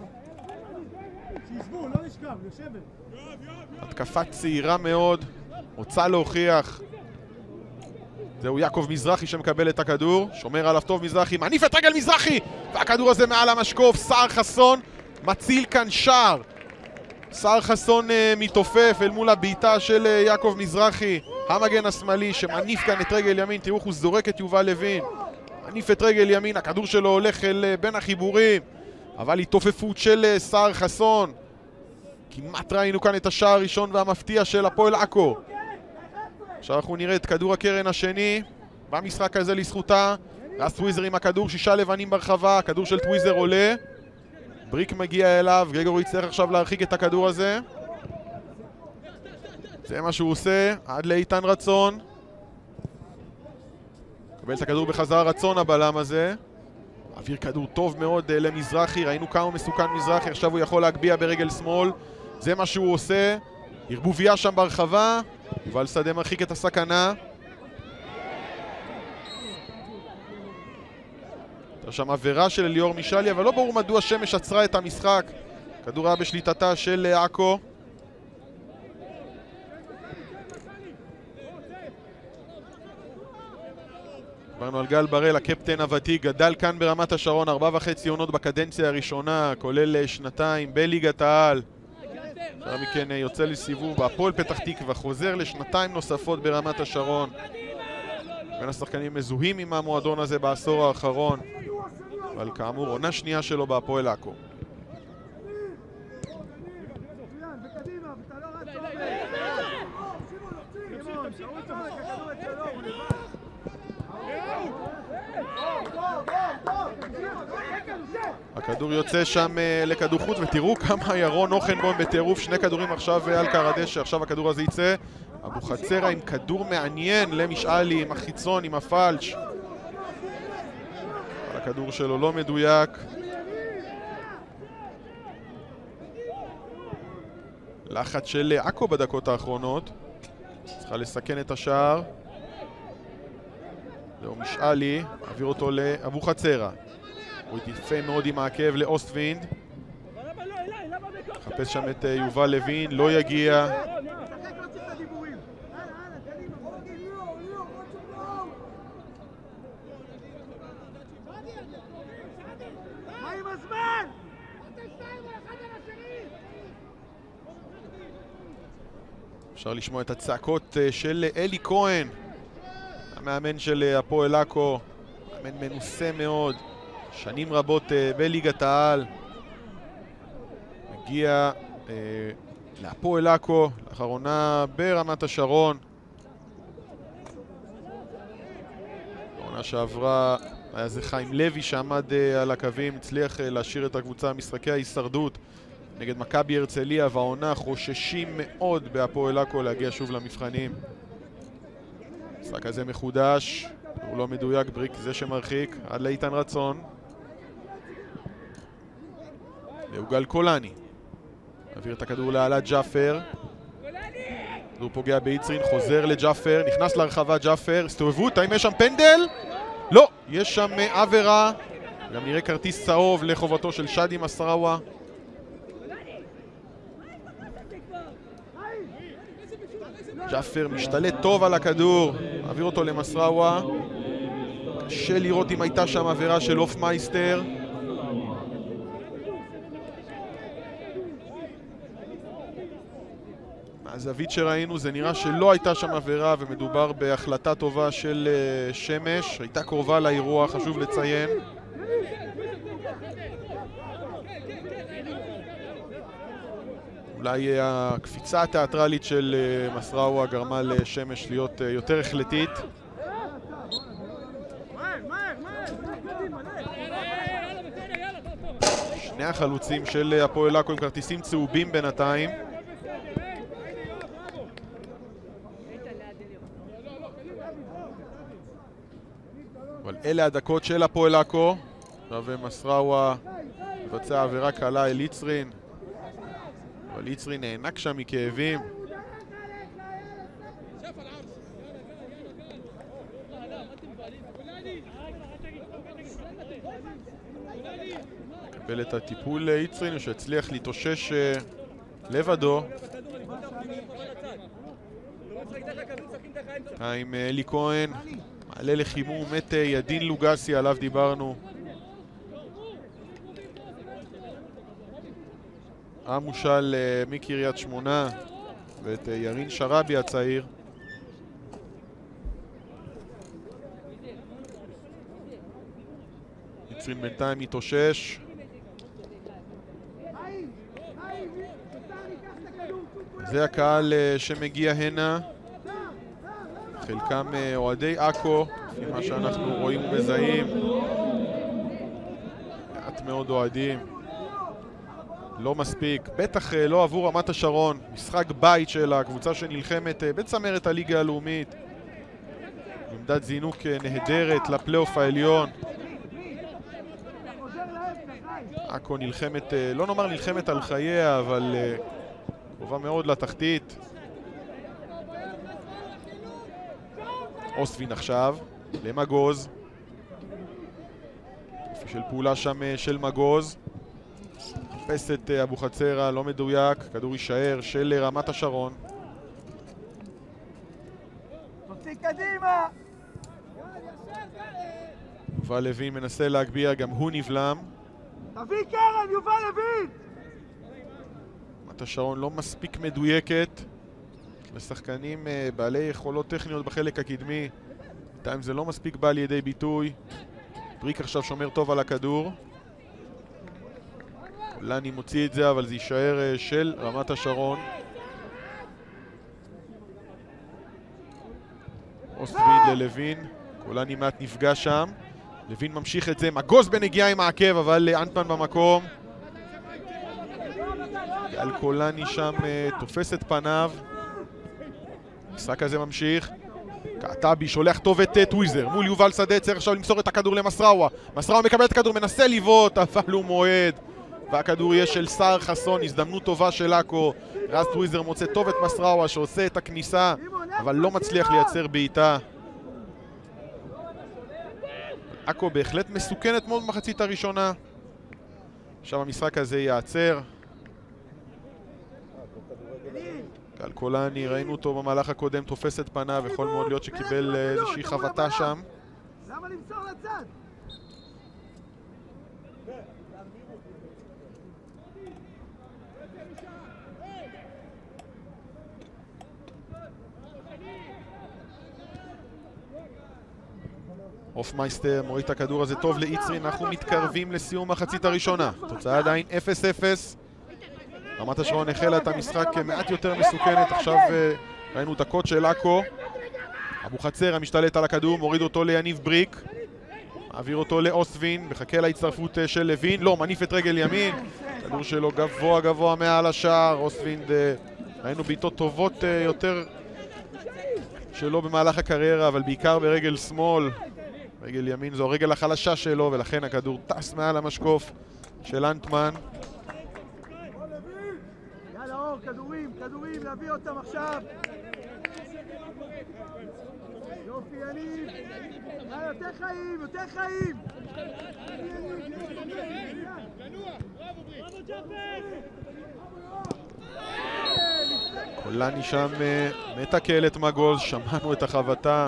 Speaker 1: התקפה צעירה מאוד, רוצה להוכיח. זהו יעקב מזרחי שמקבל את הכדור, שומר עליו טוב מזרחי, מניף את רגל מזרחי! והכדור הזה מעל המשקוף, סער חסון מציל כאן שער. סער חסון מתעופף אל מול הבעיטה של יעקב מזרחי, המגן השמאלי שמניף כאן את רגל ימין. תראו איך הוא זורק את יובל לוין, מניף את רגל ימין, הכדור שלו הולך אל בין החיבורים, אבל התעופפות של סער חסון. כמעט ראינו כאן את השער הראשון והמפתיע של הפועל עכו. עכשיו אנחנו נראה את כדור הקרן השני במשחק הזה לזכותה. רז טוויזר עם הכדור, 6 לבנים ברחבה, הכדור של טוויזר עולה, בריק מגיע אליו, גרגורי יצטרך עכשיו להרחיק את הכדור הזה. זה מה שהוא עושה, עד לאיתן רצון. קבל את הכדור בחזרה רצון הבלם הזה. מעביר כדור טוב מאוד למזרחי, ראינו כמה מסוכן מזרחי, עכשיו הוא יכול להגביע ברגל שמאל. זה מה שהוא עושה, ערבוביה שם ברחבה, אבל שדה מרחיק את הסכנה. יש שם עבירה של ליאור משאלי, אבל לא ברור מדוע שמש עצרה את המשחק. כדור היה בשליטתה של עכו. דיברנו על גל בראל, הקפטן הוותיק, גדל כאן ברמת השרון, 4.5 עונות בקדנציה הראשונה, כולל 2 בליגת העל. אחר מכן יוצא לסיבוב בהפועל פתח תקווה, חוזר ל2 נוספות ברמת השרון. בין השחקנים מזוהים עם המועדון הזה בעשור האחרון, אבל כאמור עונה שנייה שלו בהפועל עכו. הכדור יוצא שם לכדור חוץ, ותראו כמה ירון אוכנבוים בטירוף, 2 כדורים עכשיו על קרדש, עכשיו הכדור הזה יצא. אבוחצירא עם כדור מעניין למשאלי, עם החיצון, עם הפלש. הכדור שלו לא מדויק. לחץ של עכו בדקות האחרונות, צריכה לסכן את השער. זהו משאלי, מעביר אותו לאבוחצירא. הוא יפה מאוד עם העקב לאוסטווינד. חפש שם את יובל לוין, לא יגיע. אפשר לשמוע את הצעקות של אלי כהן, המאמן של הפועל עכו, מאמן מנוסה מאוד, שנים רבות בליגת העל. מגיע להפועל עכו, לאחרונה ברמת השרון. העונה שעברה היה זה חיים לוי שעמד על הקווים, הצליח להשאיר את הקבוצה במשחקי ההישרדות נגד מכבי הרצליה, והעונה חוששים מאוד בהפועל עכו להגיע שוב למבחנים. המשחק הזה מחודש, הוא לא מדויק, בריק זה שמרחיק, עד לאיתן רצון. והוגל קולני. מעביר את הכדור לעלת ג'אפר. כדור פוגע ביצרין, חוזר לג'אפר, נכנס להרחבה ג'אפר, הסתובבות, האם יש שם פנדל? לא, יש שם עבירה. גם נראה כרטיס צהוב לחובתו של שאדי מסראווה. ג'אפר משתלט טוב על הכדור, מעביר אותו למסראווה. קשה לראות אם הייתה שם עבירה של הופמייסטר. מהזווית שראינו זה נראה שלא הייתה שם עבירה ומדובר בהחלטה טובה של שמש. הייתה קרובה לאירוע, חשוב לציין. אולי הקפיצה התיאטרלית של מסראווה גרמה לשמש להיות יותר החלטית. שני החלוצים של הפועל עכו עם כרטיסים צהובים בינתיים. אבל אלה הדקות של הפועל עכו. עכשיו מסראווה מבצע עבירה קלה אל יצרין. אבל יצרין נאנק שם מכאבים. קבל את הטיפול ליצרין שהצליח להתאושש לבדו. עם אלי כהן מעלה לחימום את ידין לוגסי, עליו דיברנו. המושל מקריית שמונה ואת ירין שרבי הצעיר. יצרין בינתיים מתאושש. זה הקהל שמגיע הנה, חלקם אוהדי עכו, לפי מה שאנחנו רואים ומזהים. מעט מאוד אוהדים, לא מספיק, בטח לא עבור רמת השרון, משחק בית של הקבוצה שנלחמת בצמרת הליגה הלאומית, עמדת זינוק נהדרת לפלייאוף העליון. עכו נלחמת, לא נאמר נלחמת על חייה, אבל קרובה מאוד לתחתית. אוסטבין עכשיו למגוז, יופי של פעולה שם של מגוז, חפש את אבוחצירא, לא מדויק, כדור יישאר של רמת השרון.
Speaker 2: תוציא קדימה!
Speaker 1: יובל לוין מנסה להגביה, גם הוא נבלם.
Speaker 2: תביא קרן, יובל לוין!
Speaker 1: רמת השרון לא מספיק מדויקת לשחקנים בעלי יכולות טכניות בחלק הקדמי. בינתיים זה לא מספיק בא לידי ביטוי. בריק עכשיו שומר טוב על הכדור. קולני מוציא את זה, אבל זה יישאר של רמת השרון. אוסטבין ללוין, קולני מעט נפגע שם. לוין ממשיך את זה, מגוז בנגיעה עם העקב, אבל אנטמן במקום. גל קולני שם תופס את פניו. המשחק הזה ממשיך. קעטבי שולח טוב את טוויזר מול יובל שדה, צריך עכשיו למסור את הכדור למסראווה. מסראווה מקבל את הכדור, מנסה לבעוט, אבל הוא מועד. והכדור יהיה של סער חסון, הזדמנות טובה של עכו. רז טוויזר מוצא טוב את מסראווה שעושה את הכניסה, אבל לא מצליח לייצר בעיטה. עכו בהחלט מסוכנת מאוד במחצית הראשונה. עכשיו המשחק הזה ייעצר. גל קולני, ראינו אותו במהלך הקודם, תופס את פניו, יכול מאוד להיות שקיבל איזושהי חבטה שם.
Speaker 2: למה למסור לצד?
Speaker 1: הופמייסטר מוריד את הכדור הזה טוב ליצרין. אנחנו מתקרבים לסיום מחצית הראשונה, תוצאה עדיין 0-0. רמת השרון החלה את המשחק מעט יותר מסוכנת. עכשיו ראינו את הקוד של עכו. אבוחצירא משתלט על הכדור, מוריד אותו ליניב בריק, מעביר אותו לאוסטבין, מחכה להצטרפות של לוין, לא, מניף את רגל ימין, כדור שלו גבוה גבוה מעל השער. אוסטבין, ראינו בעיטות טובות יותר שלו במהלך הקריירה, אבל בעיקר ברגל שמאל. רגל ימין זו הרגל החלשה שלו, ולכן הכדור טס מעל המשקוף של אנטמן.
Speaker 2: יאללה אור, כדורים, להביא אותם עכשיו. יופי יניב, יותר חיים, יותר חיים.
Speaker 1: קולני שם מתקל את מגוז, שמענו את החבטה.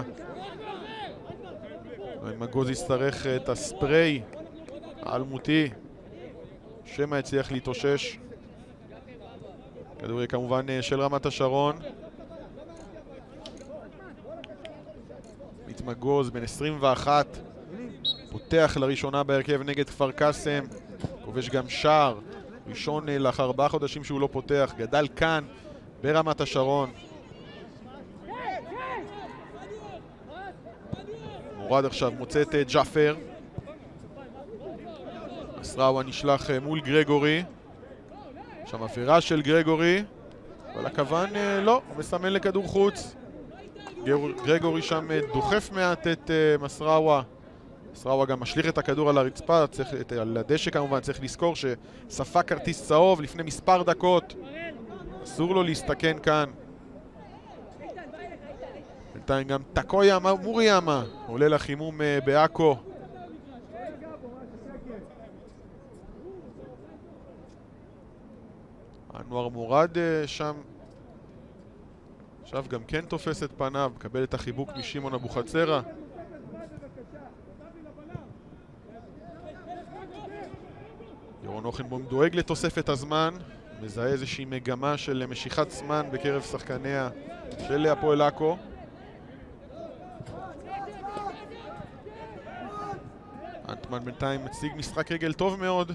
Speaker 1: מגוז יצטרך את הספרי האלמותי, שמא הצליח להתאושש. כדור יהיה כמובן של רמת השרון. עמית מגוז, בן 21, פותח לראשונה בהרכב נגד כפר קאסם, כובש גם שער ראשון לאחר 4 חודשים שהוא לא פותח, גדל כאן ברמת השרון. מורד עכשיו מוצא את ג'אפר. מסראווה נשלח מול גרגורי. שם עבירה של גרגורי, אבל הכוון לא, הוא מסמן לכדור חוץ. גרגורי שם דוחף מעט את מסראווה. מסראווה גם משליך את הכדור על הרצפה, על הדשא כמובן. צריך לזכור שספק כרטיס צהוב לפני מספר דקות. אסור לו להסתכן כאן. בינתיים גם טקויה מוריאמה עולה לחימום בעכו. אנואר מורד שם עכשיו גם כן תופס את פניו, מקבל את החיבוק משמעון אבוחצירא. ירון אוכנבוים דואג לתוספת הזמן, מזהה איזושהי מגמה של משיכת זמן בקרב שחקניה של הפועל עכו. אנטמן בינתיים מציג משחק רגל טוב מאוד.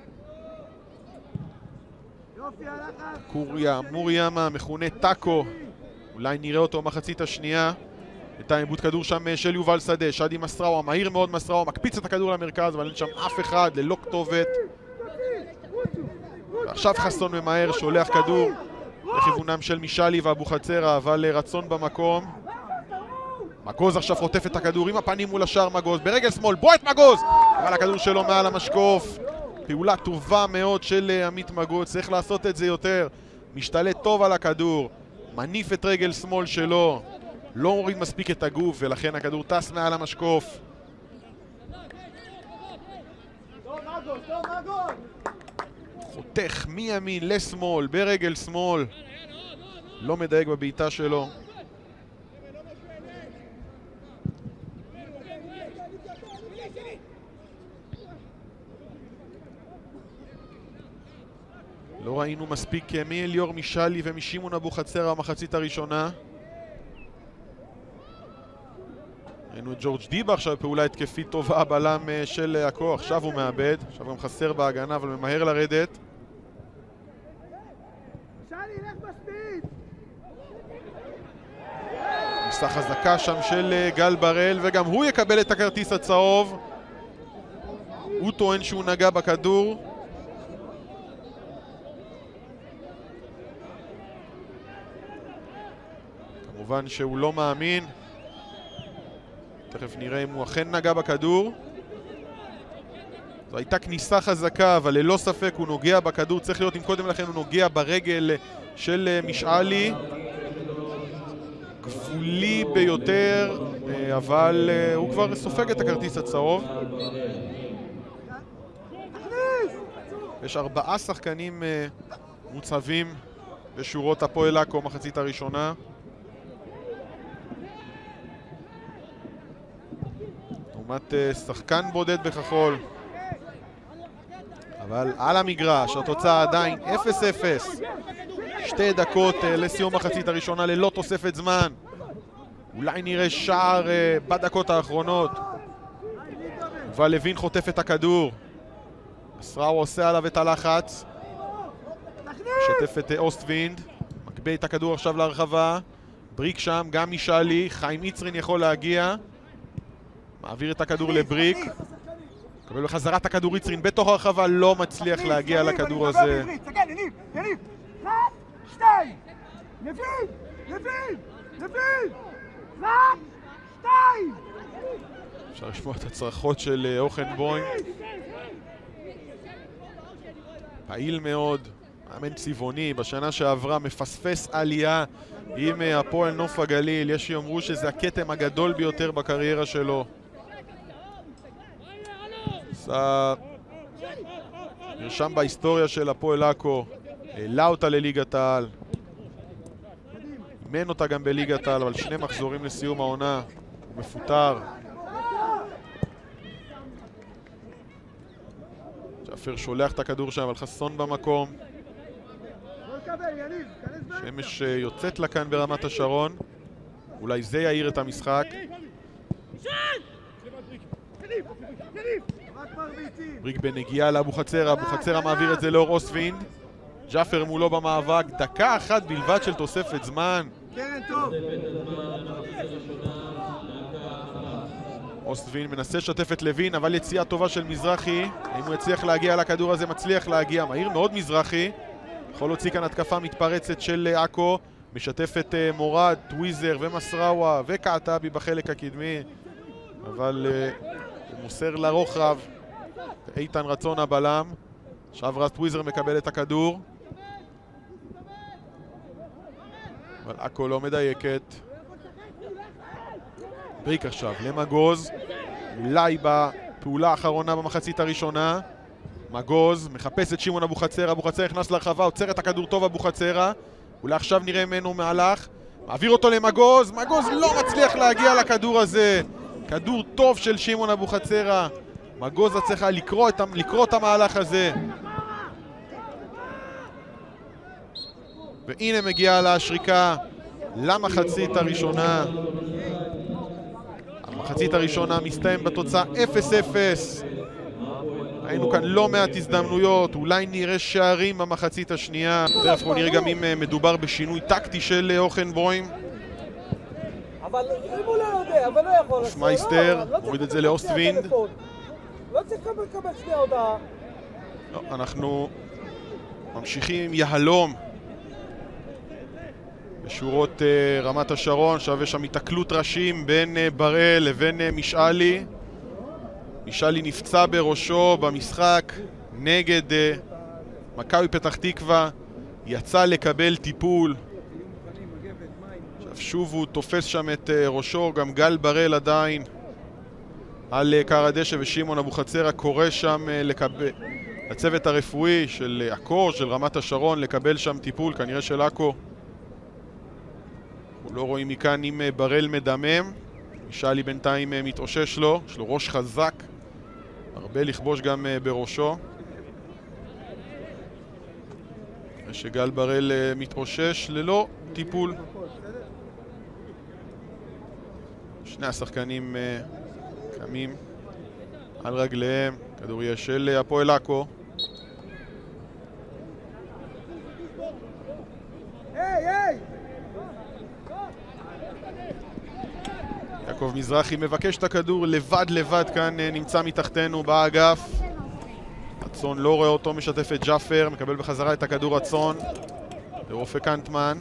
Speaker 1: קוריה מוריאמה, מכונה טאקו, אולי נראה אותו מחצית השנייה. בינתיים עיבוד כדור שם של יובל שדה, שדי מסראווה, מהיר מאוד מסראווה, מקפיץ את הכדור למרכז, אבל אין שם אף אחד, ללא כתובת. ועכשיו חסון ממהר, שולח כדור לכיוונם של מישאלי ואבוחצירא, אבל רצון במקום. מגוז עכשיו חוטף את הכדור עם הפנים מול השאר. מגוז ברגל שמאל, בועט מגוז, אבל הכדור שלו מעל המשקוף. פעולה טובה מאוד של עמית מגוז, צריך לעשות את זה יותר. משתלט טוב על הכדור, מניף את רגל שמאל שלו, לא מוריד מספיק את הגוף, ולכן הכדור טס מעל המשקוף. חותך מימין לשמאל ברגל שמאל, לא מדייק בבעיטה שלו. לא ראינו מספיק מאליאור מישאלי ומשמעון אבוחצירא במחצית הראשונה. ראינו את ג'ורג' דיבה עכשיו פעולה התקפית טובה, בלם של עכו, עכשיו הוא מאבד, עכשיו גם חסר בהגנה אבל ממהר לרדת. ניסה חזקה שם של גל בראל, וגם הוא יקבל את הכרטיס הצהוב. הוא טוען שהוא נגע בכדור. כמובן שהוא לא מאמין. תכף נראה אם הוא אכן נגע בכדור. זו הייתה כניסה חזקה, אבל ללא ספק הוא נוגע בכדור. צריך להיות אם קודם לכן הוא נוגע ברגל של מישאלי. גבולי ביותר, אבל הוא כבר סופג את הכרטיס הצהוב. יש 4 שחקנים מוצבים בשורות הפועל עכו מחצית הראשונה. לעומת שחקן בודד בכחול. אבל על המגרש התוצאה עדיין 0-0. 2 דקות לסיום מחצית הראשונה ללא תוספת זמן. אולי נראה שער בדקות האחרונות. יובל לוין חוטף את הכדור. מסראווה עושה עליו את הלחץ. שתף את אוסטווינד. מקבל את הכדור עכשיו להרחבה. בריק שם, גם מישאלי. חיים איצרין יכול להגיע. מעביר את הכדור לבריק. מקבל בחזרה את הכדור איצרין בתוך הרחבה. לא מצליח להגיע לכדור הזה.
Speaker 2: יניב! 1, 2! לוין! 1, 2!
Speaker 1: אפשר לשמוע את הצרחות של אוכנבוים. פעיל מאוד, מאמן צבעוני, בשנה שעברה מפספס עלייה עם הפועל נוף הגליל. יש שיאמרו שזה הכתם הגדול ביותר בקריירה שלו. נרשם בהיסטוריה של הפועל עכו, העלה אותה לליגת העל, אימן אותה גם בליגת העל, אבל 2 מחזורים לסיום העונה הוא מפוטר. ג'אפר שולח את הכדור שם, אבל חסון במקום. שמש יוצאת לה כאן ברמת השרון. אולי זה יאיר את המשחק. בריק בנגיעה לאבו חצרה, אבו חצרה מעביר את זה לאור אוסטווינד. ג'אפר מולו במאבק, דקה אחת בלבד של תוספת זמן. אוסטווינד מנסה לשתף את לוין, אבל יציאה טובה של מזרחי. אם הוא יצליח להגיע לכדור הזה, מצליח להגיע. מהיר מאוד מזרחי. יכול להוציא כאן התקפה מתפרצת של עכו. משתף את מורד, טוויזר ומסראווה וקעטבי בחלק הקדמי. אבל הוא מוסר לרוחב. איתן רצון הבלם. עכשיו רז טוויזר מקבל את הכדור. אבל עכו לא מדייקת. בריק עכשיו למגוז. אולי בפעולה האחרונה במחצית הראשונה. מגוז מחפש את שמעון אבו חצרה. אבו חצרה נכנס לרחבה, עוצר את הכדור טוב אבו חצרה. אולי עכשיו נראה ממנו מהלך. מעביר אותו למגוז. מגוז לא מצליח להגיע לכדור הזה. כדור טוב של שמעון אבו חצרה. מגוז צריך לקרוא את המהלך הזה. והנה מגיעה לה השריקה למחצית הראשונה. המחצית הראשונה מסתיים בתוצאה 0-0. היינו כאן לא מעט הזדמנויות, אולי נראה שערים במחצית השנייה. תכף נראה גם אם מדובר בשינוי טקטי של אוכנבוים.
Speaker 2: אבל אם הוא לא יודע, אבל לא יכול...
Speaker 1: מייסטר, מוריד את זה לאוסטווינד.
Speaker 2: לא צריך לקבל שנייה הודעה.
Speaker 1: לא, אנחנו ממשיכים עם יהלום בשורות רמת השרון. עכשיו יש שם התקלות ראשים בין בראל לבין משאלי. משאלי נפצע בראשו במשחק נגד מכבי פתח תקווה, יצא לקבל טיפול. עכשיו שוב הוא תופס שם את ראשו, גם גל בראל עדיין על קר הדשא, ושמעון אבו חצרה קורא שם לצוות הרפואי של עכו, של רמת השרון, לקבל שם טיפול, כנראה של עכו. אנחנו לא רואים מכאן אם בראל מדמם. משאלי בינתיים מתאושש לו, יש לו ראש חזק, הרבה לכבוש גם בראשו. שגל בראל מתאושש ללא טיפול. שני השחקנים קמים על רגליהם. כדור יהיה של הפועל עכו. יעקב מזרחי מבקש את הכדור לבד כאן, נמצא מתחתנו באגף. רצון לא רואה אותו, משתף את ג'אפר, מקבל בחזרה את הכדור רצון לאופק אנטמן.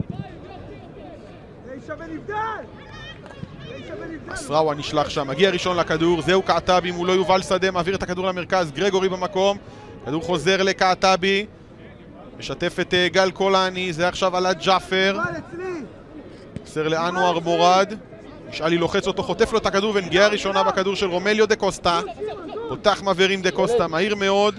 Speaker 1: מסראווה נשלח שם, מגיע ראשון לכדור, זהו קעטבי מולו יובל שדה, מעביר את הכדור למרכז, גרגורי במקום, כדור חוזר לקעטבי, משתף את גל קולני, זה עכשיו עלה ג'אפר, חסר לאנואר מורד, משאלי לוחץ אותו, חוטף לו את הכדור, ונגיעה ראשונה בכדור של רומליו דה קוסטה, פותח מעברים דה קוסטה, מהיר מאוד,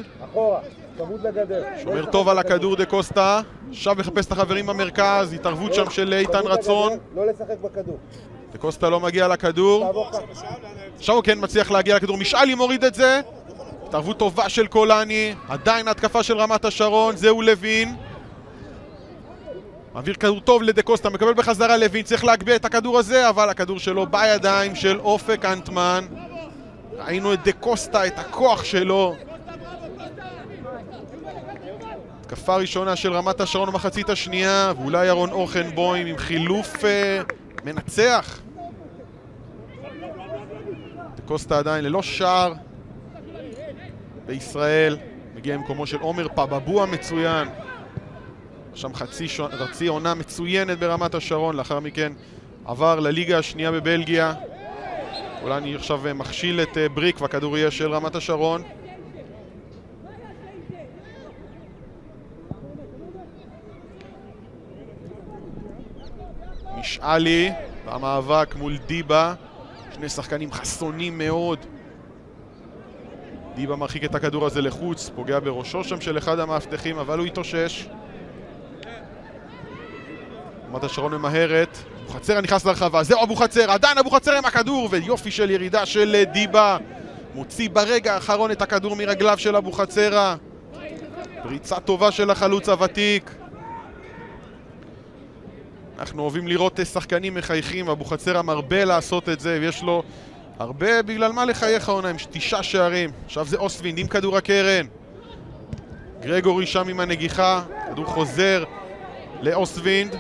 Speaker 1: שומר טוב על הכדור דה קוסטה, עכשיו מחפש את החברים במרכז, התערבות שם של איתן רצון,
Speaker 2: לא לשחק בכדור.
Speaker 1: דה קוסטה לא מגיע לכדור, עכשיו הוא כן מצליח להגיע לכדור, משאלי מוריד את זה, התערבות טובה של קולני, עדיין התקפה של רמת השרון, זהו לוין, מעביר כדור טוב לדה קוסטה, מקבל בחזרה לוין, צריך להגביה את הכדור הזה, אבל הכדור שלו בידיים של אופק אנטמן. ראינו את דה קוסטה, את הכוח שלו. התקפה ראשונה של רמת השרון במחצית השנייה, ואולי ירון אוכנבוים עם חילוף מנצח. דה קוסטה עדיין ללא שער בישראל, מגיע למקומו של עומר פבבו המצוין. שם חצי עונה מצוינת ברמת השרון, לאחר מכן עבר לליגה השנייה בבלגיה. אולי אני עכשיו מכשיל את בריק והכדור יהיה של רמת השרון. משאלי במאבק מול דיבה, שני שחקנים חסונים מאוד. דיבה מרחיק את הכדור הזה לחוץ, פוגע בראשו שם של אחד המאבטחים, אבל הוא התאושש. רמת השרון ממהרת, אבו חצרה נכנס לרחבה, זהו אבו חצרה, עדיין אבו חצרה עם הכדור, ויופי של ירידה של דיבה, מוציא ברגע האחרון את הכדור מרגליו של אבו חצרה. פריצה טובה של החלוץ הוותיק. אנחנו אוהבים לראות שחקנים מחייכים, אבוחצירא מרבה לעשות את זה, ויש לו הרבה בגלל מה לחייך העונה, עם 9 שערים. עכשיו זה אוסטווינד עם כדור הקרן. גרגורי שם עם הנגיחה, כדור חוזר לאוסטווינד.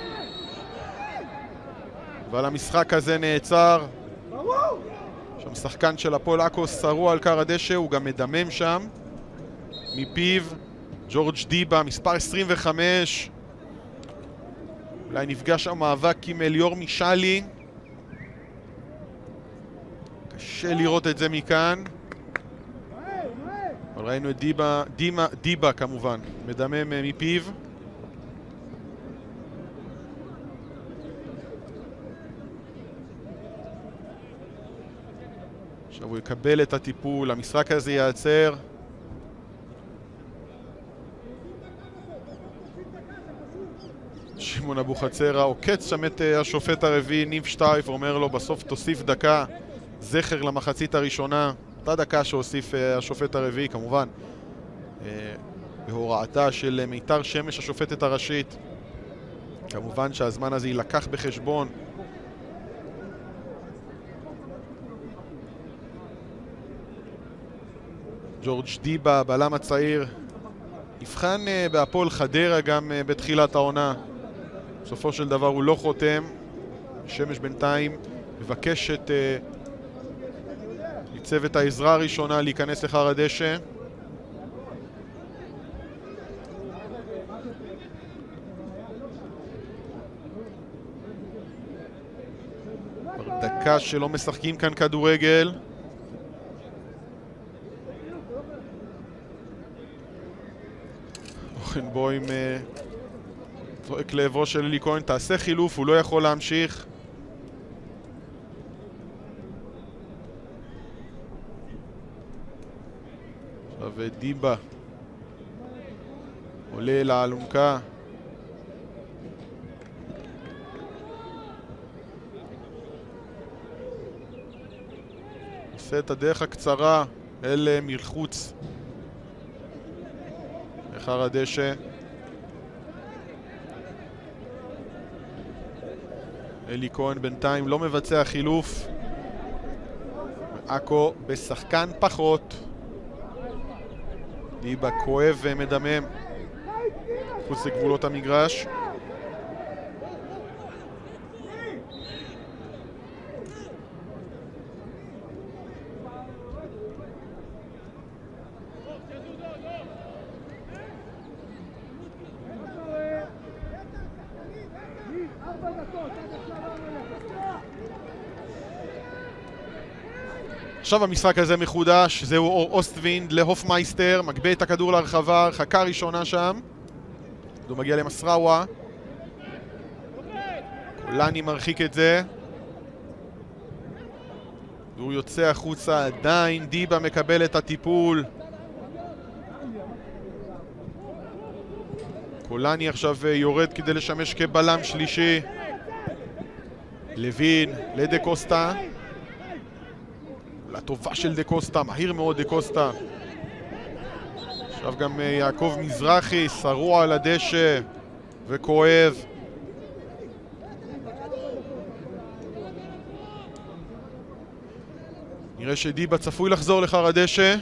Speaker 1: אבל המשחק הזה נעצר. שם שחקן של הפועל עכו שרוע על קר הדשא, הוא גם מדמם שם. מפיו, ג'ורג' דיבה, מספר 25. אולי נפגש שם מאבק עם ליאור מישלי. קשה לראות את זה מכאן. אבל ראינו את דיבה כמובן, מדמם מפיו. עכשיו הוא יקבל את הטיפול, המשחק הזה ייעצר. שמעון אבוחצירא עוקץ שם את השופט הרביעי ניב שטייף, אומר לו בסוף תוסיף דקה, זכר למחצית הראשונה. אותה דקה שהוסיף השופט הרביעי כמובן בהוראתה של מיתר שמש השופטת הראשית. כמובן שהזמן הזה יילקח בחשבון. ג'ורג' דיבה, הבלם הצעיר, נבחן בהפועל חדרה גם בתחילת העונה. בסופו של דבר הוא לא חותם. שמש בינתיים מבקש את צוות העזרה הראשונה להיכנס לחר הדשא. דקה שלא משחקים כאן כדורגל. אוכנבוים צועק לעברו של אלי כהן, תעשה חילוף, הוא לא יכול להמשיך. עכשיו דיבה עולה לאלונקה. עושה את הדרך הקצרה אל מחוץ לחר הדשא. אלי כהן בינתיים לא מבצע חילוף. עכו בשחקן פחות. דיבה כואב ומדמם חוץ לגבולות המגרש. עכשיו המשחק הזה מחודש, זהו אוסטווינד להופמייסטר, מגבה את הכדור להרחבה, הרחקה ראשונה שם. הוא מגיע למסראווה. קולני מרחיק את זה. הוא יוצא החוצה, עדיין דיבה מקבל את הטיפול. קולני עכשיו יורד כדי לשמש כבלם שלישי. לוין לדה קוסטה. לטובה של דה קוסטה, מהיר מאוד דה קוסטה. עכשיו גם יעקב מזרחי, שרוע על הדשא וכואב. נראה שדיבה צפוי לחזור לחר הדשא.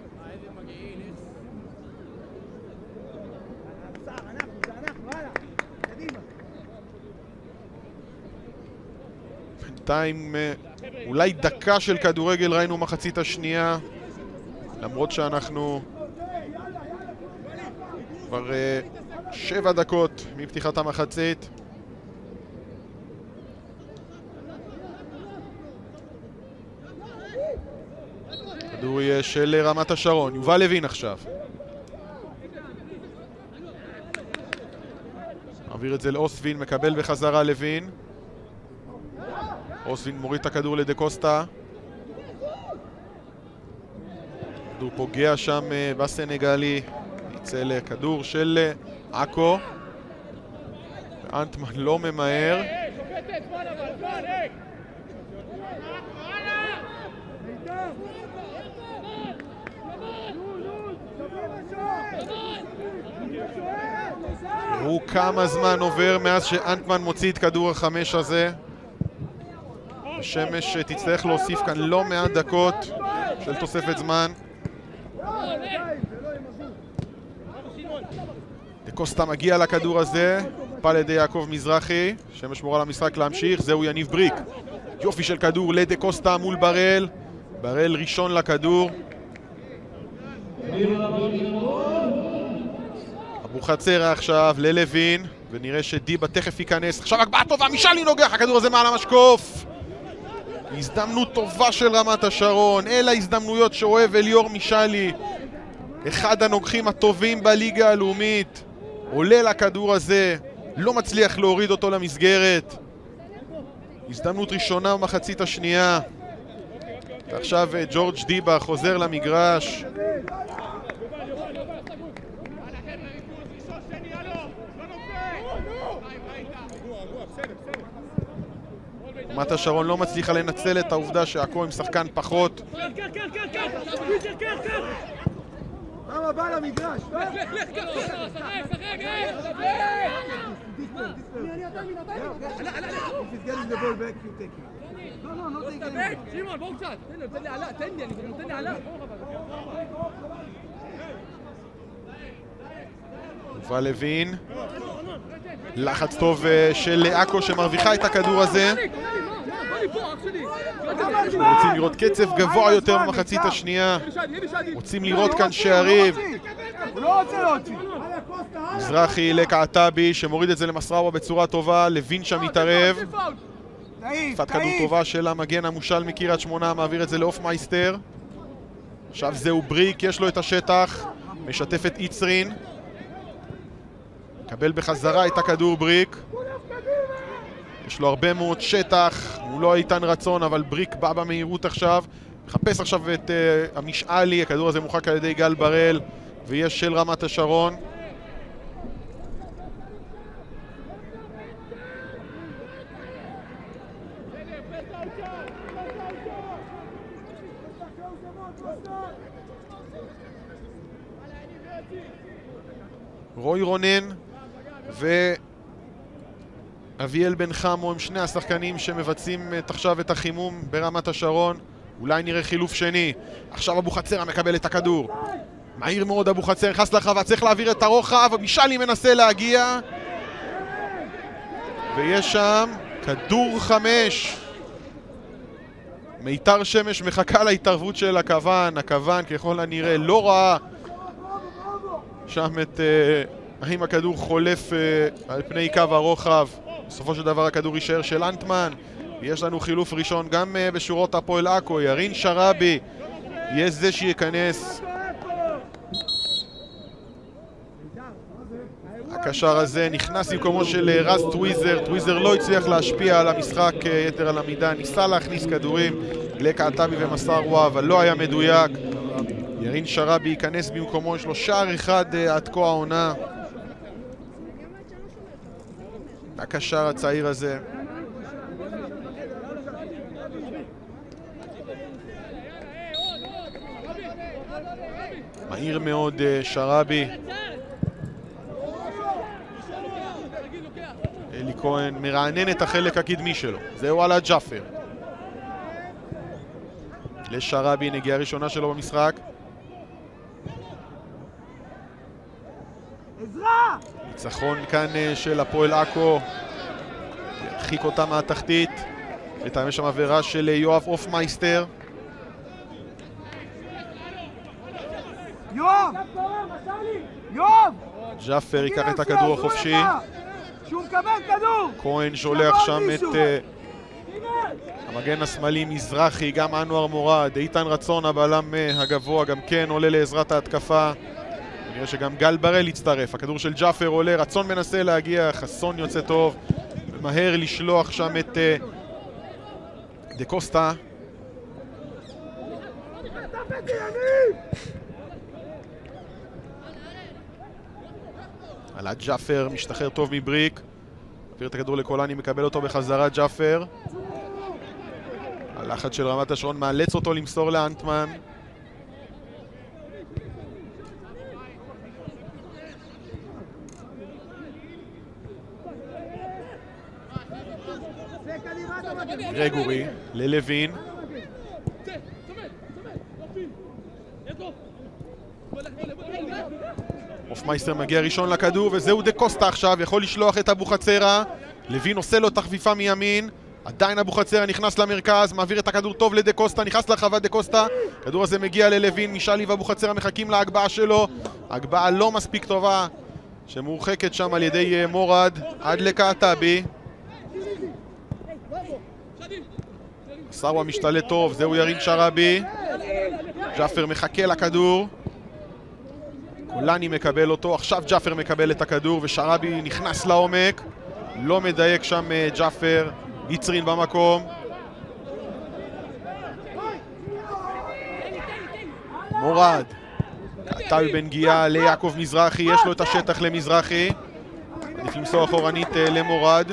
Speaker 1: בינתיים אולי דקה של כדורגל ראינו מחצית השנייה, למרות שאנחנו כבר 7 דקות מפתיחת המחצית. כדור יהיה של רמת השרון, יובל לוין עכשיו. מעביר את זה לאוסטווין, מקבל בחזרה לוין. אוסטווין מוריד את הכדור לדה קוסטה. כדור פוגע שם בסנגלי. יצא לכדור של עכו. ואנטמן לא ממהר. הוא כמה זמן עובר מאז שאנטמן מוציא את כדור החמש הזה. שמש תצטרך להוסיף כאן לא מעט דקות של תוספת זמן. דקוסטה מגיע לכדור הזה, פעל ידי יעקב מזרחי. שמש מורה למשחק להמשיך, זהו יניב בריק. יופי של כדור לדקוסטה מול בראל. בראל ראשון לכדור. אבוחצירא עכשיו ללוין, ונראה שדיבה תכף ייכנס. עכשיו הגבהה טובה, מישאלי נוגח, הכדור הזה מעל המשקוף. הזדמנות טובה של רמת השרון, אלה ההזדמנויות שאוהב אליאור מישאלי, אחד הנוגחים הטובים בליגה הלאומית. עולה לכדור הזה, לא מצליח להוריד אותו למסגרת. הזדמנות ראשונה במחצית השנייה. ועכשיו ג'ורג' דיבה חוזר למגרש. רמת השרון לא מצליחה לנצל את העובדה שעכו עם שחקן פחות.
Speaker 2: למה בא למגרש?
Speaker 3: שמעון, בואו קצת, תן לי עלה, תן לי עלה.
Speaker 1: יובל לוין, לחץ טוב של עכו שמרוויחה את הכדור הזה. רוצים לראות קצב גבוה יותר במחצית השנייה. רוצים לראות כאן שערים. מזרחי לקעטבי שמוריד את זה למסראווה בצורה טובה. לוין שם מתערב. קצת כדור טובה של המגן המושל מקריית שמונה, מעביר את זה לאופמייסטר. עכשיו זהו בריק, יש לו את השטח, משתף את איצרין. קבל בחזרה את הכדור בריק. יש לו הרבה מאוד שטח, הוא לא איתן רצון, אבל בריק בא במהירות עכשיו. מחפש עכשיו את המשאלי, הכדור הזה מוחק על ידי גל בראל, ויש של רמת השרון. רוי רונן ואביאל בן חמו הם שני השחקנים שמבצעים עכשיו את החימום ברמת השרון. אולי נראה חילוף שני. עכשיו אבוחצירא מקבל את הכדור. מהיר מאוד אבוחצירא, נכנס לרחבה, צריך להעביר את הרוחב. מישאלי מנסה להגיע. ויש שם כדור 5. מיתר שמש מחכה להתערבות של הכוון. הכוון ככל הנראה לא ראה שם את האם הכדור חולף על פני קו הרוחב. בסופו של דבר הכדור יישאר של אנטמן. יש לנו חילוף ראשון גם בשורות הפועל עכו. ירין שרבי יש זה שייכנס. הקשר הזה נכנס במקומו של רז טוויזר. טוויזר לא הצליח להשפיע על המשחק יתר על המידה, ניסה להכניס כדורים לקעטבי ומסראווה אבל לא היה מדויק. ירין שרבי ייכנס במקומו, יש לו שער אחד עד כה העונה. הקשר הצעיר הזה. מהיר מאוד שרבי. אלי כהן מרענן את החלק הקדמי שלו. זהו על ג'אפר. לשרבי, נגיעה ראשונה שלו במשחק. ניצחון כאן של הפועל עכו. ירחיק אותה מהתחתית. ותאמר שם עבירה של יואב אופמייסטר.
Speaker 2: יואב! יואב!
Speaker 1: ג'אפר ייקח את הכדור החופשי.
Speaker 2: שהוא מקבל כדור!
Speaker 1: כהן שולח שם את המגן השמאלי מזרחי, גם אנואר מורד. איתן רצון הבלם הגבוה גם כן עולה לעזרת ההתקפה. נראה שגם גל בראל יצטרף. הכדור של ג'אפר עולה, רצון מנסה להגיע, חסון יוצא טוב. מהר לשלוח שם את דקוסטה. עלה ג'אפר, משתחרר טוב מבריק. מעביר את הכדור לקולני, מקבל אותו בחזרה ג'אפר. הלחץ של רמת השרון מאלץ אותו למסור לאנטמן. גרגורי ללוין. הופמייסטר מגיע ראשון לכדור, וזהו דה קוסטה עכשיו, יכול לשלוח את אבוחצירא. לוין עושה לו את החפיפה מימין, עדיין אבוחצירא נכנס למרכז, מעביר את הכדור טוב לדה קוסטה, נכנס לרחבת דה קוסטה. הכדור הזה מגיע ללוין, משאלי ואבוחצירא מחכים להגבהה שלו. הגבהה לא מספיק טובה, שמורחקת שם על ידי מורד, עד לקעטבי. סרווה משתלט טוב, זהו ירין שרעבי. ג'אפר מחכה לכדור. קולני מקבל אותו, עכשיו ג'אפר מקבל את הכדור ושרעבי נכנס לעומק. לא מדייק שם ג'אפר, יצרין במקום. מורד. קעטבי בנגיעה ליעקב מזרחי, יש לו את השטח למזרחי. עדיף למסור אחורנית למורד.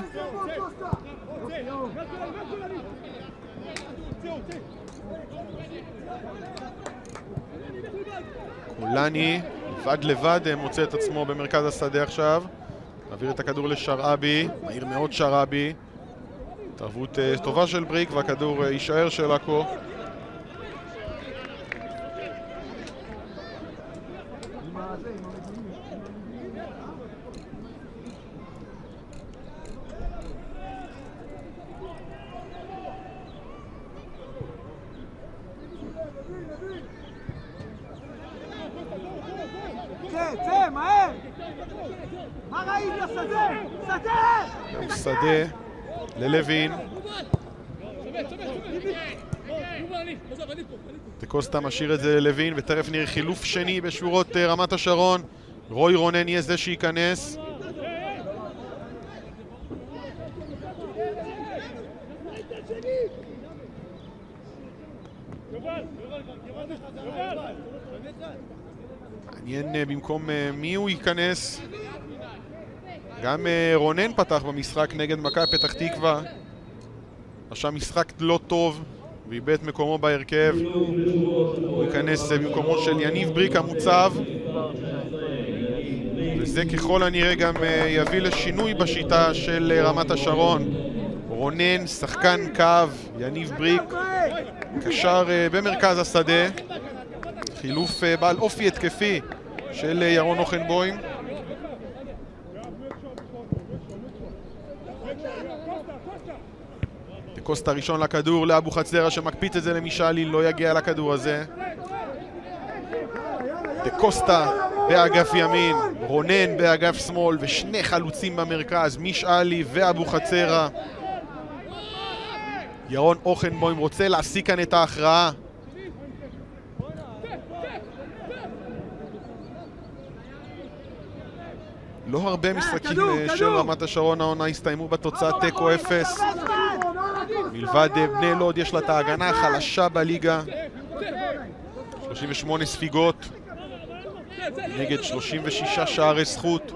Speaker 1: קולני לבד מוצא את עצמו במרכז השדה עכשיו. מעביר את הכדור לשרעבי, מהיר מאוד שרעבי. התערבות טובה של בריק והכדור יישאר של עכו.
Speaker 2: צא, מהר! מה ראית? שדה! שדה!
Speaker 1: שדה ללוין. דה קוסטה משאיר את זה ללוין, ותכף נראה חילוף שני בשורות רמת השרון. רוי רונן יהיה זה שייכנס. מעניין במקום מי הוא ייכנס. גם רונן פתח במשחק נגד מכבי פתח תקווה. עכשיו משחק לא טוב ואיבד את מקומו בהרכב. הוא ייכנס במקומו של יניב בריק המוצב, וזה ככל הנראה גם יביא לשינוי בשיטה של רמת השרון. רונן שחקן קו, יניב בריק קשר במרכז השדה. חילוף בעל אופי התקפי של ירון אוכנבוים. דה קוסטה ראשון לכדור לאבוחצירא שמקפיץ את זה למשאלי, לא יגיע לכדור הזה. דה קוסטה באגף ימין, רונן באגף שמאל ושני חלוצים במרכז, משאלי ואבוחצירא. ירון אוכנבוים רוצה להשיג כאן את ההכרעה. לא הרבה משחקים של רמת השרון העונה הסתיימו בתוצאת תיקו 0. מלבד בני לוד יש לה את ההגנה החלשה בליגה. 38 ספיגות נגד 36 שערי זכות.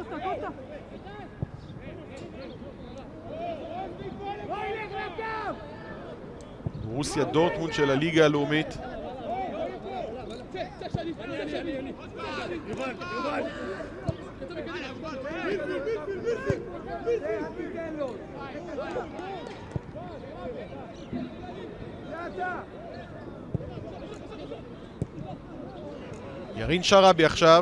Speaker 1: רוסיה דורטמונד של הליגה הלאומית. ירין שרעבי עכשיו.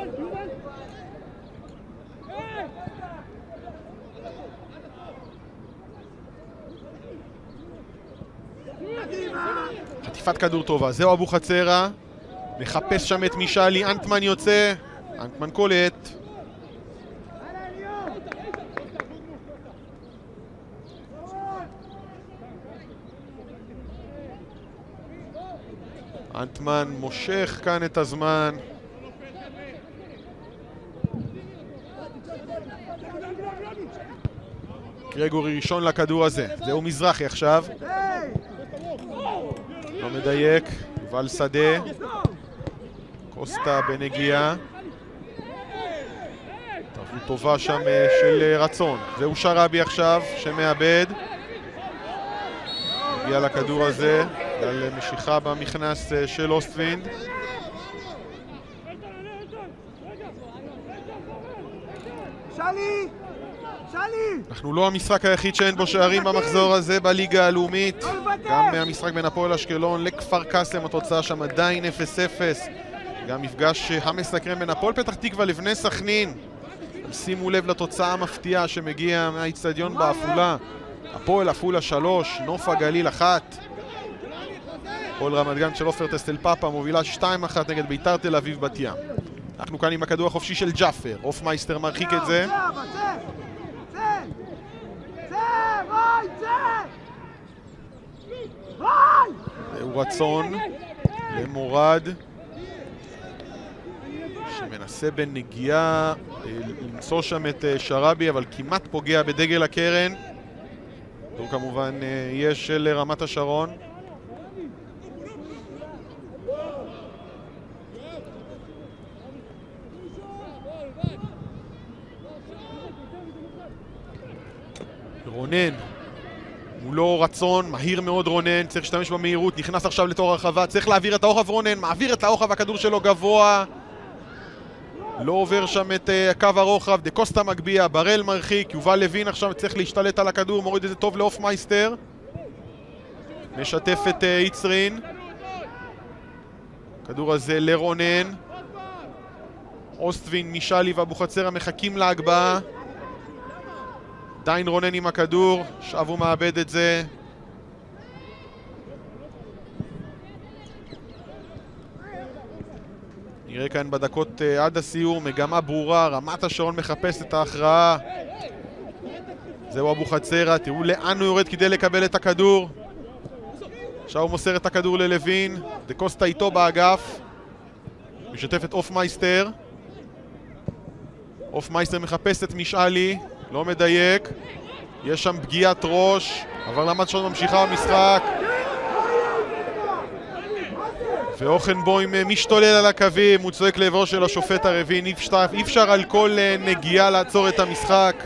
Speaker 1: חטיפת כדור טובה, זהו אבוחצירא. מחפש שם את משאלי, אנטמן יוצא, אנטמן קולט. אנטמן מושך כאן את הזמן. גרגורי ראשון לכדור הזה, זהו מזרחי עכשיו. לא מדייק, יובל שדה. קוסטה בנגיעה. תרבות טובה שם של רצון. זהו שרעבי עכשיו שמאבד. הגיע לכדור הזה על משיכה במכנס של אוסטווינד.
Speaker 2: שלי!
Speaker 1: אנחנו לא המשחק היחיד שאין בו שערים במחזור הזה בליגה הלאומית. גם המשחק בין הפועל אשקלון לכפר קאסם, התוצאה שם עדיין 0-0. גם מפגש המסקרן בין הפועל פתח תקווה לבני סכנין. שימו לב לתוצאה המפתיעה שמגיעה מהאצטדיון בעפולה. הפועל עפולה 3, נוף הגליל 1. הפועל רמת גן של עופר טסטל פאפה מובילה 2-1 נגד ביתר תל אביב בת ים. אנחנו כאן עם הכדור החופשי של ג'אפר. הופמייסטר מרחיק את זה. זהו רצון למורד שמנסה בנגיעה למצוא שם את שרבי, אבל כמעט פוגע בדגל הקרן. כדור כמובן יש של רמת השרון. רונן, מולו רצון, מהיר מאוד רונן, צריך להשתמש במהירות, נכנס עכשיו לתור הרחבה, צריך להעביר את האורחב רונן, מעביר את האורחב, הכדור שלו גבוה, לא עובר שם את קו הרוחב, דה קוסטה מגביע, ברל מרחיק, יובל לוין עכשיו צריך להשתלט על הכדור, מוריד את זה טוב להופמייסטר, משתף את יצרין, הכדור הזה לרונן, אוסטווין, מישלי ואבוחצירא מחכים להגבהה, עדיין רונן עם הכדור, שב הוא מאבד את זה. נראה כאן בדקות עד הסיור, מגמה ברורה, רמת השרון מחפש את ההכרעה. זהו אבוחצירא, תראו לאן הוא יורד כדי לקבל את הכדור. עכשיו הוא מוסר את הכדור ללוין, דה קוסטה איתו באגף. משתף את הופמייסטר. הופמייסטר מחפש את משאלי. לא מדייק, יש שם פגיעת ראש, אבל רמת השרון ממשיכה במשחק. ואוכנבוים משתולל על הקווים, הוא צועק לעברו של השופט הרבין, אי אפשר על כל נגיעה לעצור את המשחק.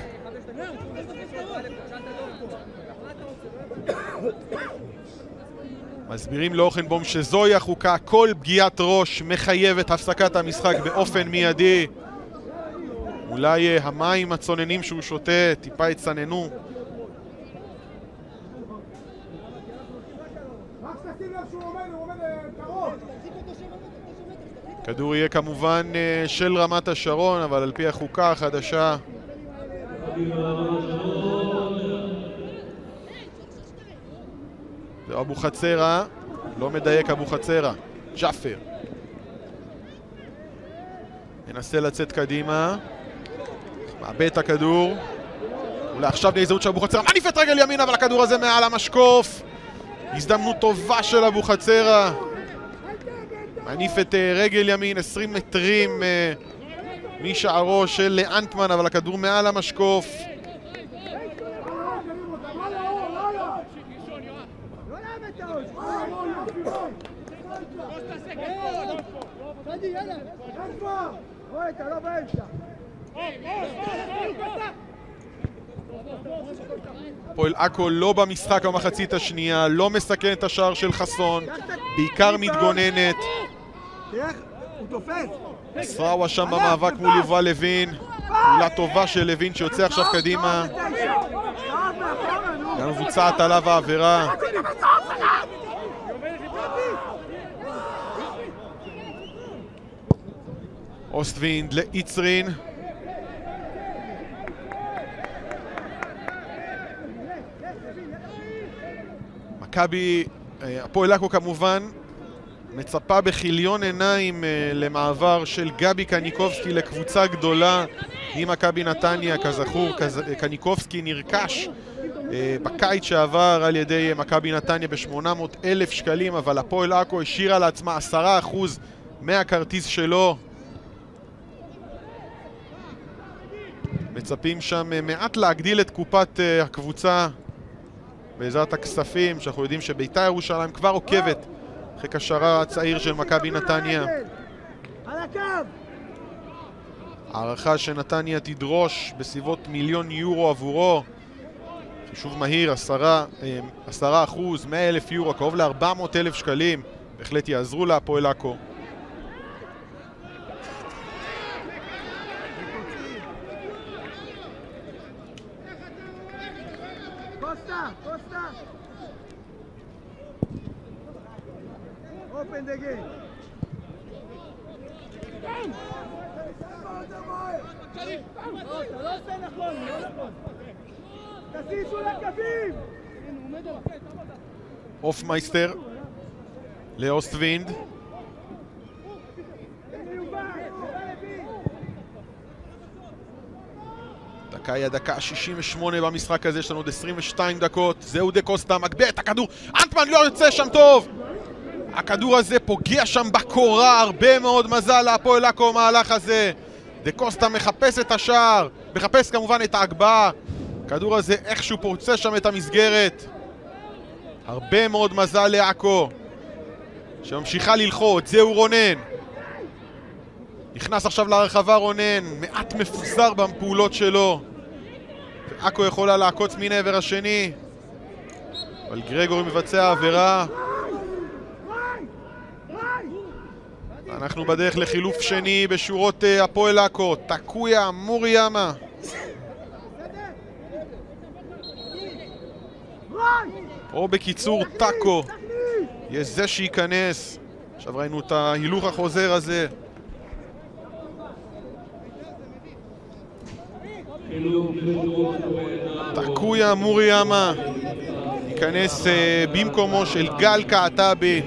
Speaker 1: מסבירים לאוכנבוים שזוהי החוקה, כל פגיעת ראש מחייבת הפסקת המשחק באופן מיידי. אולי המים הצוננים שהוא שותה טיפה יצננו. כדור יהיה כמובן של רמת השרון, אבל על פי החוקה החדשה זה אבוחצירא, לא מדייק אבוחצירא, ג'אפר מנסה לצאת קדימה, מאבד את הכדור, אולי עכשיו נהזות של אבוחצירא, מניף את רגל ימין, אבל הכדור הזה מעל המשקוף. הזדמנות טובה של אבוחצירא, מניף את רגל ימין 20 מטרים משערו של אנטמן, אבל הכדור מעל המשקוף. הפועל עכו לא במשחק במחצית השנייה, לא מסכן את השער של חסון, בעיקר מתגוננת. סראווה שם במאבק מול יובל לוין, פעולה טובה של לוין שיוצא עכשיו קדימה, גם מבוצעת עליו העבירה. אוסטווינד לאיצרין, מכבי, הפועל עכו כמובן מצפה בחיליון עיניים למעבר של גבי קניקובסקי לקבוצה גדולה עם מכבי נתניה. כזכור, קניקובסקי נרכש בקיץ שעבר על ידי מכבי נתניה ב-800,000 שקלים, אבל הפועל עכו השאירה לעצמה 10% מהכרטיס שלו. מצפים שם מעט להגדיל את קופת הקבוצה בעזרת הכספים, שאנחנו יודעים שבית"ר ירושלים כבר עוקבת אחרי קשרה הצעיר של מכבי נתניה. הערכה שנתניה תדרוש בסביבות 1,000,000 יורו עבורו. חישוב מהיר, 10%, 100,000 יורו, קרוב ל-400,000 שקלים. בהחלט יעזרו להפועל עכו.
Speaker 2: Costa, Costa. Open the gate. לא עושה נכון, לא נכון. תסיסו לקווים!
Speaker 1: הופמייסטר לאוסטווינד. דקה היא הדקה 68 במשחק הזה, יש לנו עוד 22 דקות. זהו דה קוסטה, מגביה את הכדור, אנטמן לא יוצא שם טוב! הכדור הזה פוגע שם בקורה, הרבה מאוד מזל להפועל עכו המהלך הזה. דה קוסטה מחפש את השער, מחפש כמובן את ההגבהה. הכדור הזה איכשהו פורצה שם את המסגרת. הרבה מאוד מזל לעכו שממשיכה ללחוץ. זהו רונן, נכנס עכשיו לרחבה רונן, מעט מפוזר בפעולות שלו. עכו יכולה לעקוץ מן העבר השני, אבל גרגורי מבצע עבירה. אנחנו בדרך לחילוף שני בשורות הפועל עכו. טקויה מוריאמה או בקיצור טאקו יש זה שייכנס. עכשיו ראינו את ההילוך החוזר הזה. טקויה מוריאמה ייכנס במקומו של גל קעטבי.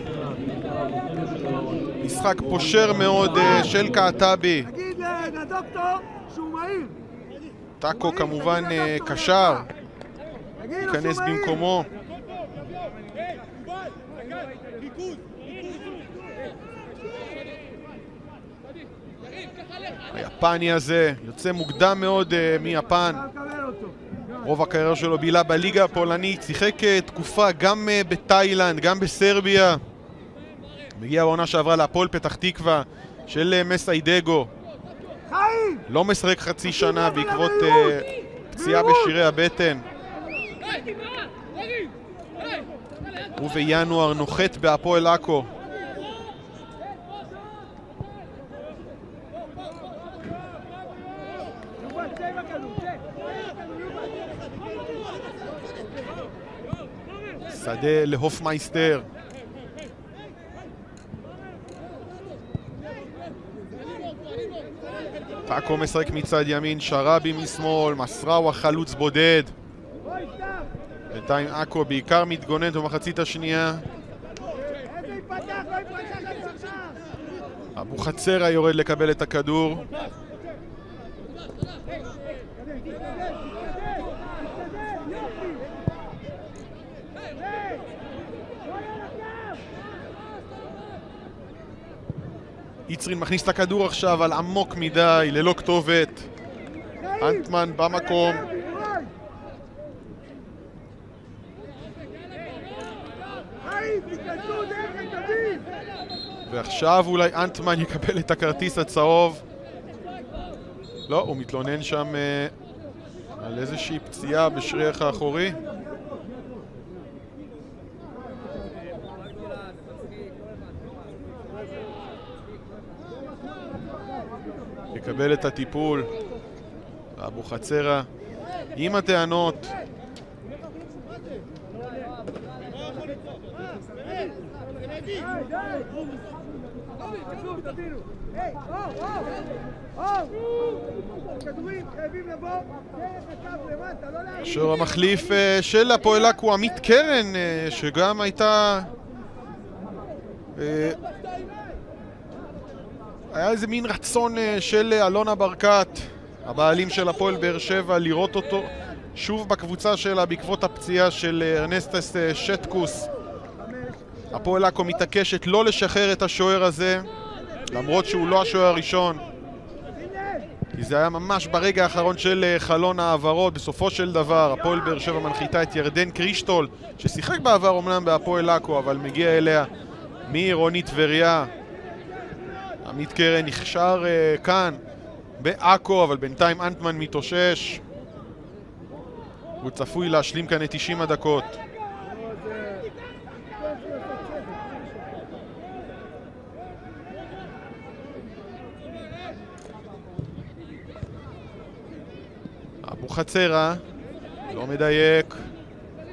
Speaker 1: משחק פושר מאוד של קעטבי.
Speaker 2: תגיד לדוקטור שהוא מהיר.
Speaker 1: טאקו כמובן קשר, ייכנס במקומו. היפני הזה יוצא מוקדם מאוד מיפן. רוב הקריירה שלו בילה בליגה הפולנית, שיחק תקופה גם בתאילנד, גם בסרביה. מגיע בעונה שעברה להפועל פתח תקווה של מסיידגו. לא משחק חצי שנה בעקבות פציעה בשירי הבטן. ובינואר נוחת בהפועל עכו. שדה להופמייסטר. טאקו משחק מצד ימין, שרבי משמאל, מסראווה חלוץ בודד. בינתיים עכו בעיקר מתגוננת במחצית השנייה. אבוחצירא יורד לקבל את הכדור. יצרין מכניס את הכדור עכשיו על עמוק מדי, ללא כתובת. אנטמן במקום. ועכשיו אולי אנטמן יקבל את הכרטיס הצהוב. לא, הוא מתלונן שם על איזושהי פציעה בשריח האחורי. יקבל את הטיפול. אבוחצירא עם הטענות. השוער המחליף של הפועל עכו עמית קרן, שגם הייתה היה איזה מין רצון של אלונה ברקת, הבעלים של הפועל באר שבע, לראות אותו שוב בקבוצה שלה בעקבות הפציעה של ארנסטס שטקוס. הפועל עכו מתעקשת לא לשחרר את השוער הזה, למרות שהוא לא השוער הראשון, כי זה היה ממש ברגע האחרון של חלון העברות. בסופו של דבר הפועל באר שבע מנחיתה את ירדן קרישטול, ששיחק בעבר אומנם בהפועל עכו, אבל מגיע אליה מעירוני טבריה. עמית קרן נכשר כאן בעכו, אבל בינתיים אנטמן מתאושש. הוא צפוי להשלים כאן את 90 הדקות. אבוחצירא לא מדייק.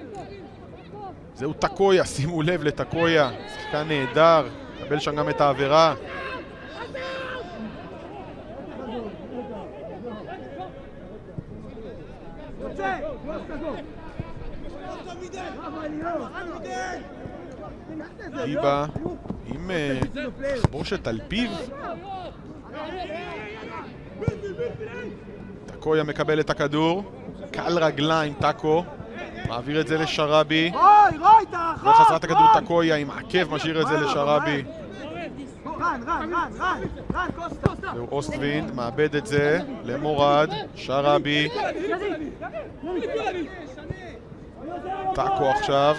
Speaker 1: זהו טקויה, שימו לב לטקויה, שחקן נהדר, קבל שם גם את העבירה. גיבה עם תחבושת על פיו. טקויה מקבל את הכדור, קל רגליים טקו, מעביר את זה לשרבי. וחזרת הכדור טקויה עם עקב משאיר את זה לשרבי. והוא אוסטווינד, מאבד את זה למורד, שרבי. טקו עכשיו.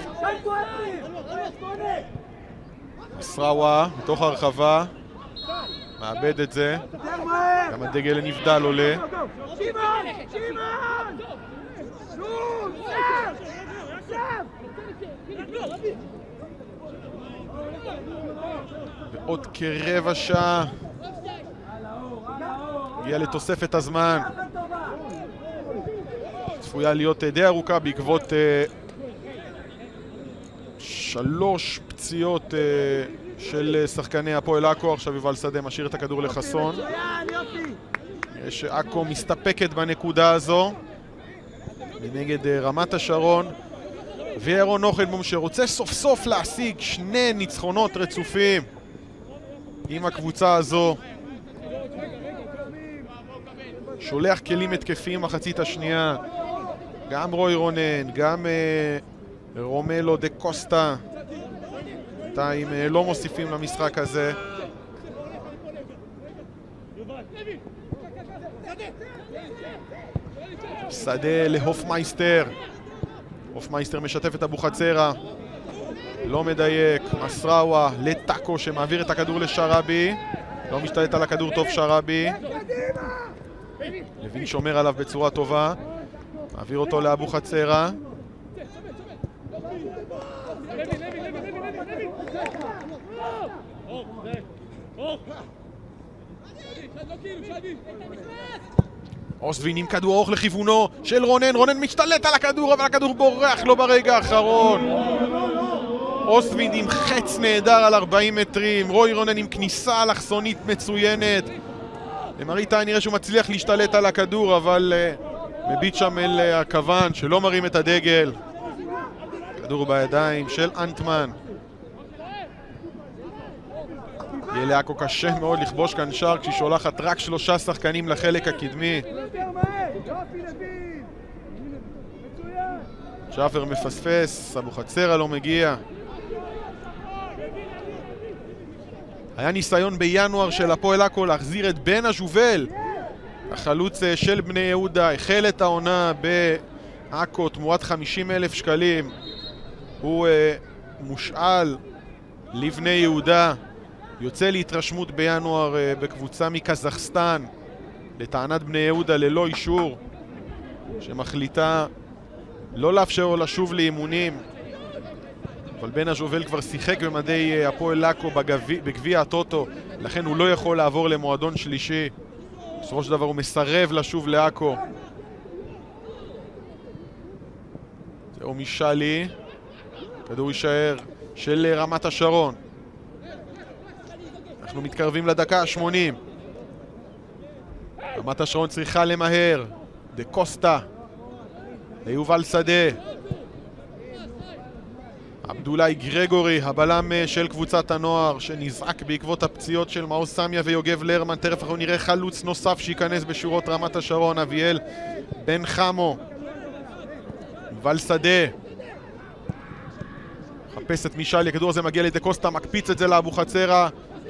Speaker 1: מסראווה, מתוך הרחבה. מאבד את זה. גם הדגל הנבדל עולה. ועוד כרבע שעה הגיע לתוספת הזמן. צפויה להיות די ארוכה בעקבות 3 פציעות של שחקני הפועל עכו. עכשיו יובל שדה משאיר את הכדור לחסון. נראה שעכו מסתפקת בנקודה הזו נגד רמת השרון. וירון נוחלבום שרוצה סוף סוף להשיג 2 ניצחונות רצופים עם הקבוצה הזו. שולח כלים התקפיים מחצית השנייה. גם רוי רונן, גם רומלו דה קוסטה. בינתיים לא מוסיפים למשחק הזה. שדה להופמייסטר. הופמייסטר משתף את אבוחצירא. לא מדייק. מסראווה לטקו שמעביר את הכדור לשרבי. לא משתלט על הכדור טוב שרבי. לוין שומר עליו בצורה טובה. מעביר אותו לאבוחצירא. אוסטווין עם כדור ארוך לכיוונו של רונן. רונן משתלט על הכדור, אבל הכדור בורח לו ברגע האחרון. אוסטווין עם חץ נהדר על 40 מטרים. רוי רונן עם כניסה אלכסונית מצוינת. למראית עין נראה שהוא מצליח להשתלט על הכדור, אבל מביט שם אל הכוון שלא מרים את הדגל. כדור בידיים של אנטמן. יהיה לעכו קשה מאוד לכבוש כאן שער כשהיא שולחת רק 3 שחקנים לחלק הקדמי. שפר מפספס, אבוחצירא לא מגיע. היה ניסיון בינואר של הפועל עכו להחזיר את בן הז'ובל, החלוץ של בני יהודה. החל את העונה בעכו תמורת 50,000 שקלים. הוא מושאל לבני יהודה. יוצא להתרשמות בינואר בקבוצה מקזחסטן, לטענת בני יהודה ללא אישור, שמחליטה לא לאפשר לו לשוב לאימונים. אבל בן הז'ובל כבר שיחק במדי הפועל עכו בגביע הטוטו, לכן הוא לא יכול לעבור למועדון שלישי. בסופו של דבר הוא מסרב לשוב לעכו. זהו משלי. כדור יישאר של רמת השרון. אנחנו מתקרבים לדקה ה-80. רמת השרון צריכה למהר. דה קוסטה ליובל שדה. עבדולאי גרגורי, הבלם של קבוצת הנוער, שנזעק בעקבות הפציעות של מאור סמיה ויוגב לרמן. תכף אנחנו נראה חלוץ נוסף שייכנס בשורות רמת השרון, אביאל בן חמו. יובל שדה מחפש את מישלי, הכדור הזה מגיע לדה קוסטה, מקפיץ את זה לאבוחצירא.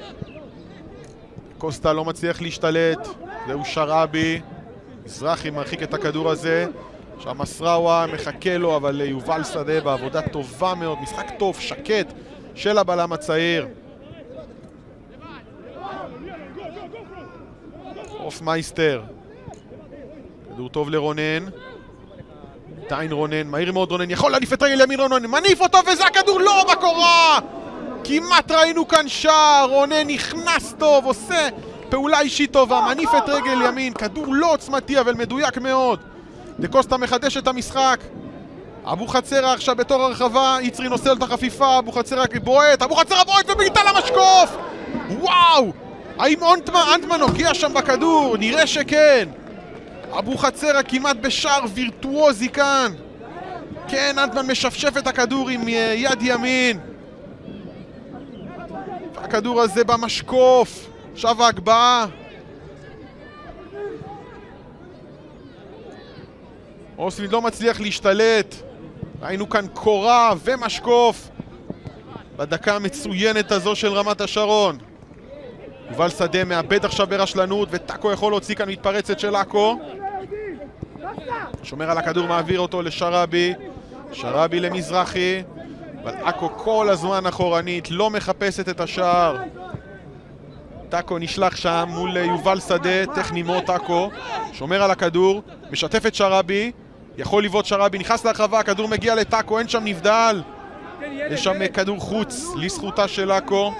Speaker 1: קוסטה לא מצליח להשתלט. זהו שרבי. מזרחי מרחיק את הכדור הזה. עכשיו מסראווה מחכה לו, אבל יובל שדה בעבודה טובה מאוד. משחק טוב, שקט של הבלם הצעיר. הופמייסטר. כדור טוב לרונן. עדיין רונן, מהיר מאוד רונן, יכול להניף את רגל ימין רונן, מניף אותו וזה הכדור לא בקורה! כמעט ראינו כאן שער, רונן נכנס טוב, עושה פעולה אישית טובה, מניף את רגל ימין, כדור לא עוצמתי אבל מדויק מאוד. דה קוסטה מחדש את המשחק. אבוחצירא עכשיו בתור הרחבה, יצרי נוסע את החפיפה, אבוחצירא בועט, אבוחצירא בועט ובעיטה למשקוף! וואו! האם אנטמן נוגע שם בכדור? נראה שכן! אבוחצירא כמעט בשער וירטואוזי כאן! כן, אנטמן משפשף את הכדור עם יד ימין. הכדור הזה במשקוף. עכשיו ההגבהה. אוסטבין לא מצליח להשתלט. ראינו כאן קורה ומשקוף בדקה המצוינת הזו של רמת השרון. יובל שדה מאבד עכשיו ברשלנות, וטאקו יכול להוציא כאן מתפרצת של אקו. שומר על הכדור, מעביר אותו לשרבי. שרבי למזרחי, אבל אקו כל הזמן אחורנית, לא מחפשת את השער. טאקו נשלח שם מול יובל שדה, טכני מאוד טאקו, שומר על הכדור, משתף את שרבי, יכול לבעוט שרבי, נכנס להרחבה, הכדור מגיע לטאקו, אין שם נבדל. יש שם כדור חוץ לזכותה של אקו.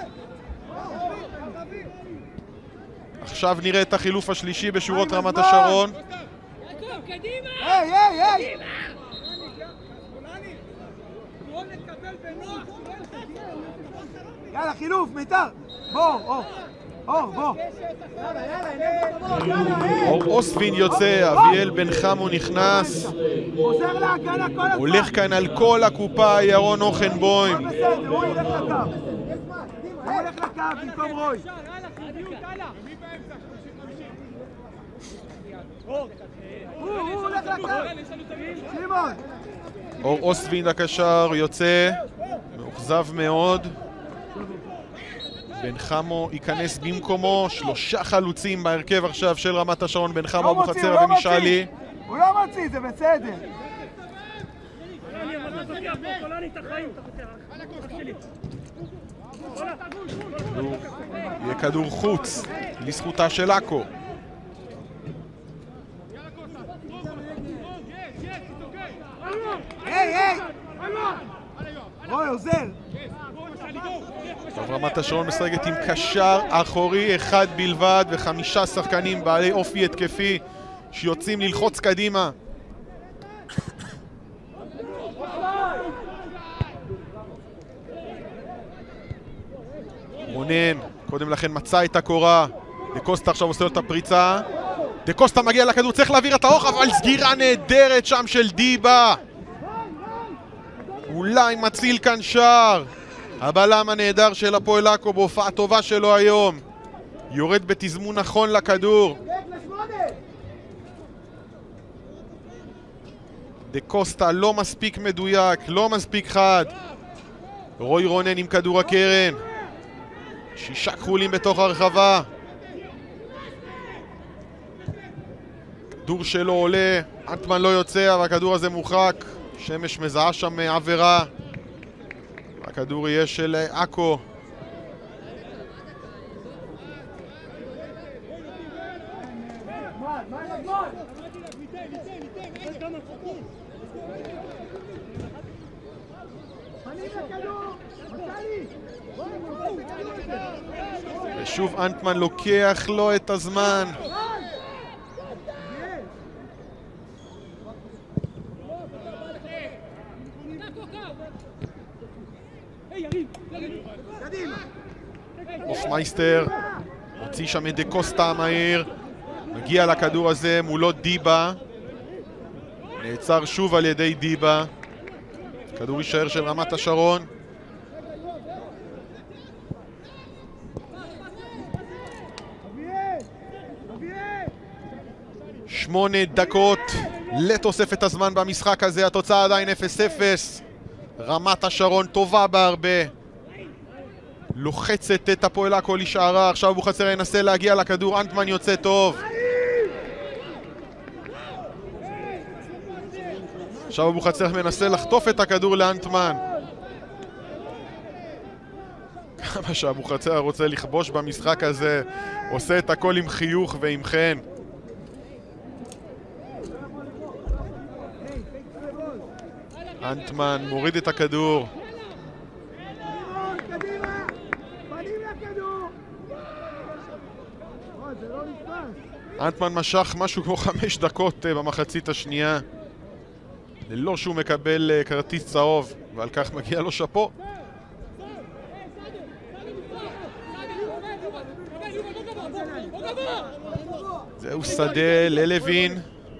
Speaker 1: עכשיו נראה את החילוף השלישי בשורות רמת השרון.
Speaker 2: היי! יאללה, חילוף, מיתר! בוא!
Speaker 1: אוסטבין יוצא, אביאל בן חמו נכנס. הולך כאן על כל הקופה ירון אוכנבוים.
Speaker 2: הוא ילך לקו במקום רוי. הוא הולך לקו. שמעון.
Speaker 1: אור אוסטבין הקשר יוצא, מאוכזב מאוד. בן חמו ייכנס במקומו, 3 חלוצים בהרכב עכשיו של רמת השרון, בן חמו, אבוחצירא ומשאלי.
Speaker 2: הוא לא מוציא, זה בסדר.
Speaker 1: יהיה כדור חוץ לזכותה של אקו.
Speaker 2: היי! רוי עוזר.
Speaker 1: טוב, רמת השרון משחקת עם קשר אחורי אחד בלבד ו5 שחקנים בעלי אופי התקפי שיוצאים ללחוץ קדימה. רונן קודם לכן מצא את הקורה, דקוסטה עכשיו עושה לו את הפריצה, דקוסטה מגיע לכדור, צריך להעביר את האורך, אבל סגירה נהדרת שם של דיבה. אולי מציל כאן שער. הבלם הנהדר של הפועל עכו בהופעה טובה שלו היום, יורד בתזמון נכון לכדור. דקוסטה לא מספיק מדויק, לא מספיק חד. רוי רונן עם כדור הקרן, 6 כחולים בתוך הרחבה. כדור שלו עולה, אנטמן לא יוצא, אבל הכדור הזה מוחרק. שמש מזהה שם עבירה. הכדור יהיה של עכו. ושוב אנטמן לוקח לו את הזמן. אופמייסטר הוציא שם את דקוסטה המהיר, מגיע לכדור הזה, מולו דיבה, נעצר שוב על ידי דיבה. כדור יישאר של רמת השרון. שמונה דקות לתוספת הזמן במשחק הזה, התוצאה עדיין 0-0. רמת השרון טובה בהרבה, לוחצת את הפועל עכו לשערה. עכשיו אבוחצירא ינסה להגיע לכדור, אנטמן יוצא טוב. עכשיו אבוחצירא מנסה לחטוף את הכדור לאנטמן. כמה שאבוחצירא רוצה לכבוש במשחק הזה, עושה את הכל עם חיוך ועם חן. אנטמן מוריד את הכדור. אנטמן משך משהו כמו 5 דקות במחצית השנייה. ללא שהוא מקבל כרטיס צהוב, ועל כך מגיע לו שפו. זהו שדה ללוין.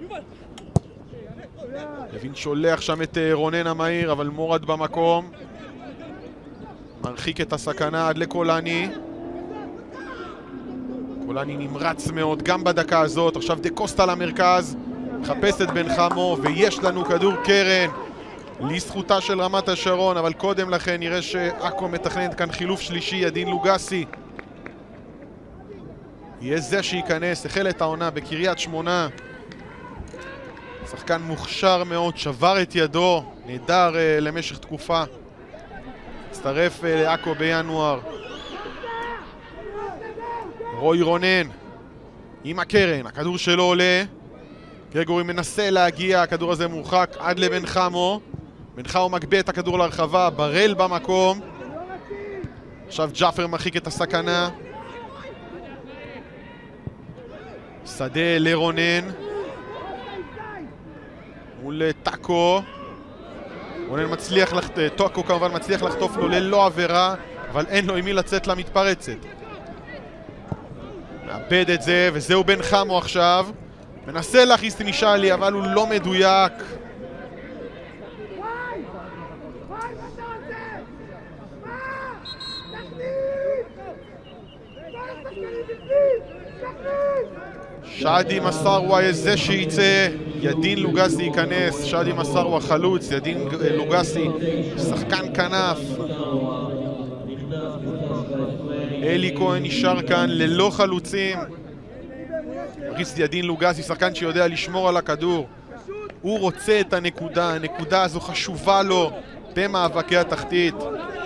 Speaker 1: לוין שולח שם את רונן המהיר, אבל מורד במקום. מרחיק את הסכנה עד לקולני. קולני נמרץ מאוד גם בדקה הזאת. עכשיו דה קוסטה למרכז, מחפש את בן חמו, ויש לנו כדור קרן לזכותה של רמת השרון, אבל קודם לכן נראה שעכו מתכננת כאן חילוף שלישי. ידין לוגסי יהיה זה שייכנס. החל את העונה בקריית שמונה, שחקן מוכשר מאוד, שבר את ידו, נהדר למשך תקופה, הצטרף לעכו בינואר. רוי רונן עם הקרן, הכדור שלו עולה, גרגורי מנסה להגיע, הכדור הזה מורחק עד לבן חמו. בן חמו מגבה את הכדור להרחבה, ברל במקום. עכשיו ג'אפר מרחיק את הסכנה. שדה לרונן מול טאקו. רונן מצליח טאקו כמובן מצליח לחטוף לו ללא עבירה, אבל אין לו עם מי לצאת למתפרצת. מאבד את זה, וזהו בן חמו עכשיו. מנסה להכניס את משאלי, אבל הוא לא מדויק. שעדי מסרווה זה שייצא, ידין לוגסי ייכנס. שעדי מסרווה חלוץ, ידין לוגסי שחקן כנף. אלי כהן נשאר כאן ללא חלוצים. מכניס ידין לוגסי, שחקן שיודע לשמור על הכדור. הוא רוצה את הנקודה, הנקודה הזו חשובה לו במאבקי התחתית.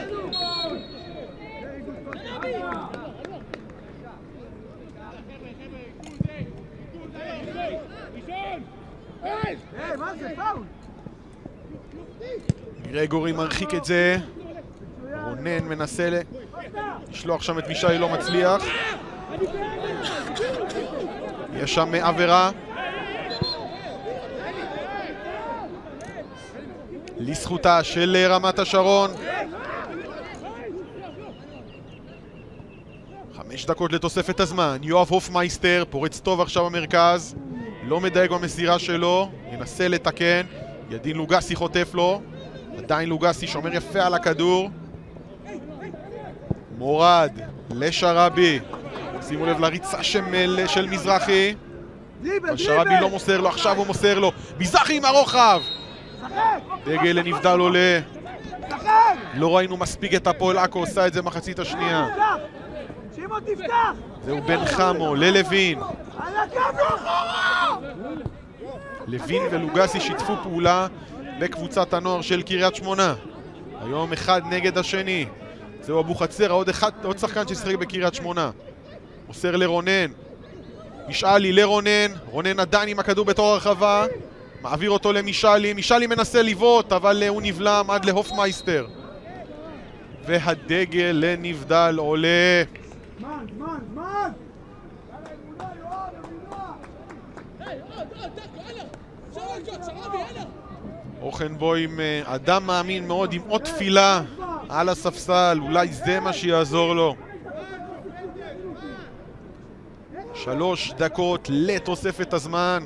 Speaker 1: גרגורי מרחיק את זה. רונן מנסה לשלוח שם את מישאלי, לא מצליח. יש שם עבירה לזכותה של רמת השרון. 5 דקות לתוספת הזמן. יואב הופמייסטר פורץ טוב עכשיו במרכז, לא מדייק במסירה שלו, ינסה לתקן. ידין לוגסי חוטף לו, עדיין לוגסי שומר יפה על הכדור. מורד לשרבי, שימו לב לריצה של מזרחי. שרבי לא מוסר לו, עכשיו הוא מוסר לו. מזרחי עם הרוחב, דגל לנבדל עולה. לא ראינו מספיק את הפועל עכו עושה את זה מחצית השנייה. זהו בן חמו ללוין. לוין ולוגסי שיתפו פעולה בקבוצת הנוער של קריית שמונה. היום אחד נגד השני. זהו אבו חצר, עוד שחקן ששחק בקריית שמונה. מוסר לרונן. משאלי לרונן. רונן עדיין עם הכדור בתור הרחבה. מעביר אותו למשאלי. משאלי מנסה לבעוט, אבל הוא נבלם עד להופמייסטר. והדגל לנבדל עולה. אוכנבוים אדם מאמין מאוד, עם עוד תפילה על הספסל, אולי זה מה שיעזור לו. 3 דקות לתוספת הזמן.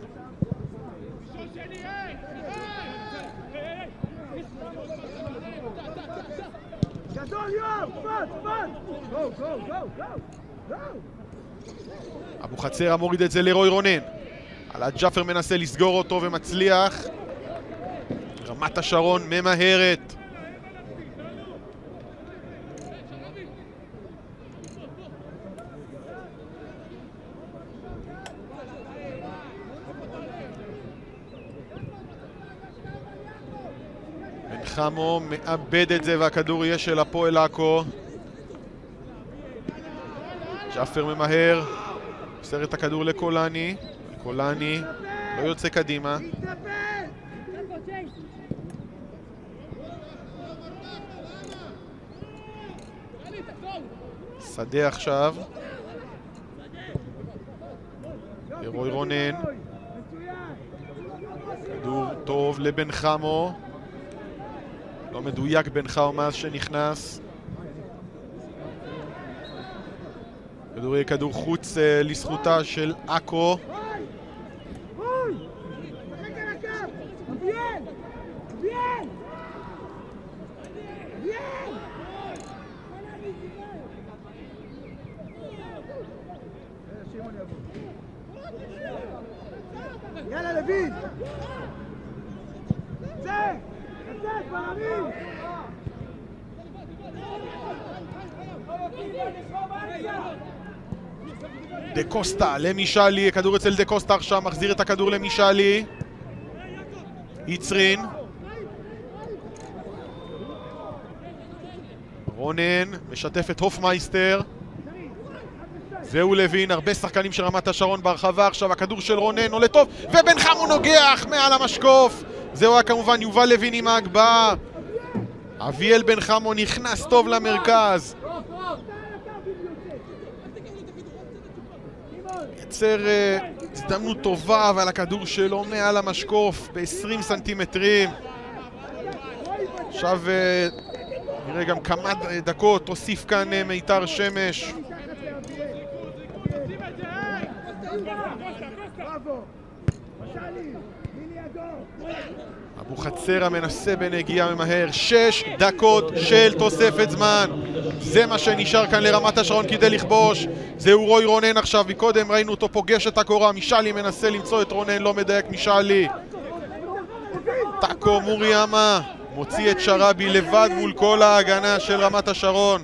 Speaker 1: אבו חצר מוריד את זה לרוי רונן. על הג'אפר מנסה לסגור אותו ומצליח. רמת השרון ממהרת. בן חמו מאבד את זה והכדור יהיה של הפועל עכו. ג'אפר ממהר, מוסר את הכדור לקולני. קולני לא יוצא קדימה. שדה עכשיו. רוי רונן. כדור טוב. טוב לבן חמו. לא מדויק בן חמו מאז שנכנס. כדור חוץ לזכותה של אקו.
Speaker 2: יאללה לוין! יצא, פרמים!
Speaker 1: דה קוסטה למישאלי, הכדור אצל דה קוסטה עכשיו, מחזיר את הכדור למישאלי. יצרין. רונן משתף את הופמייסטר. זהו לוין, הרבה שחקנים של רמת השרון ברחבה, עכשיו הכדור של רונן עולה טוב, ובן חמו נוגח מעל המשקוף. זהו היה כמובן יובל לוין עם ההגבהה. אביאל בן חמו נכנס טוב למרכז. יצר הזדמנות טובה, אבל הכדור שלו מעל המשקוף ב-20 סנטימטרים. עכשיו נראה גם כמה דקות, תוסיף כאן מיתר שמש. אבו חצרה מנסה בנגיעה ממהר. 6 דקות של תוספת זמן, זה מה שנשאר כאן לרמת השרון כדי לכבוש. זהו רוי רונן עכשיו, מקודם ראינו אותו פוגש את הקורה. מישאלי מנסה למצוא את רונן, לא מדייק מישאלי. טאקו מוריאמה מוציא את שרבי לבד מול כל ההגנה של רמת השרון.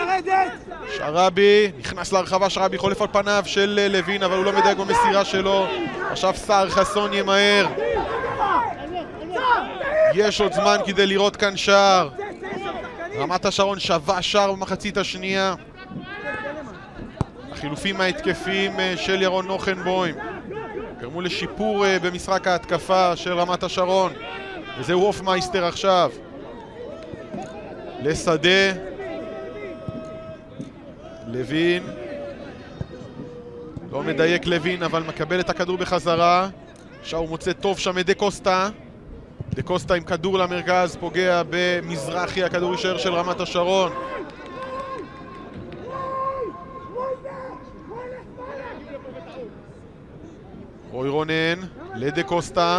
Speaker 1: שרבי נכנס להרחבה, שרבי חולף על פניו של לוין, אבל הוא לא מדייק במסירה שלו. עכשיו סער חסון ימהר. יש עוד זמן כדי לראות כאן שער. רמת השרון שווה שער במחצית השנייה. החילופים ההתקפיים של ירון נוחנבוים גרמו לשיפור במשחק ההתקפה של רמת השרון. וזהו הופמייסטר עכשיו. לשדה. לוין. לא מדייק לוין, אבל מקבל את הכדור בחזרה. עכשיו הוא מוצא טוב שם את דה קוסטה. דה קוסטה עם כדור למרכז, פוגע במזרחי, הכדור יישאר של רמת השרון. רוי רונן לדה קוסטה.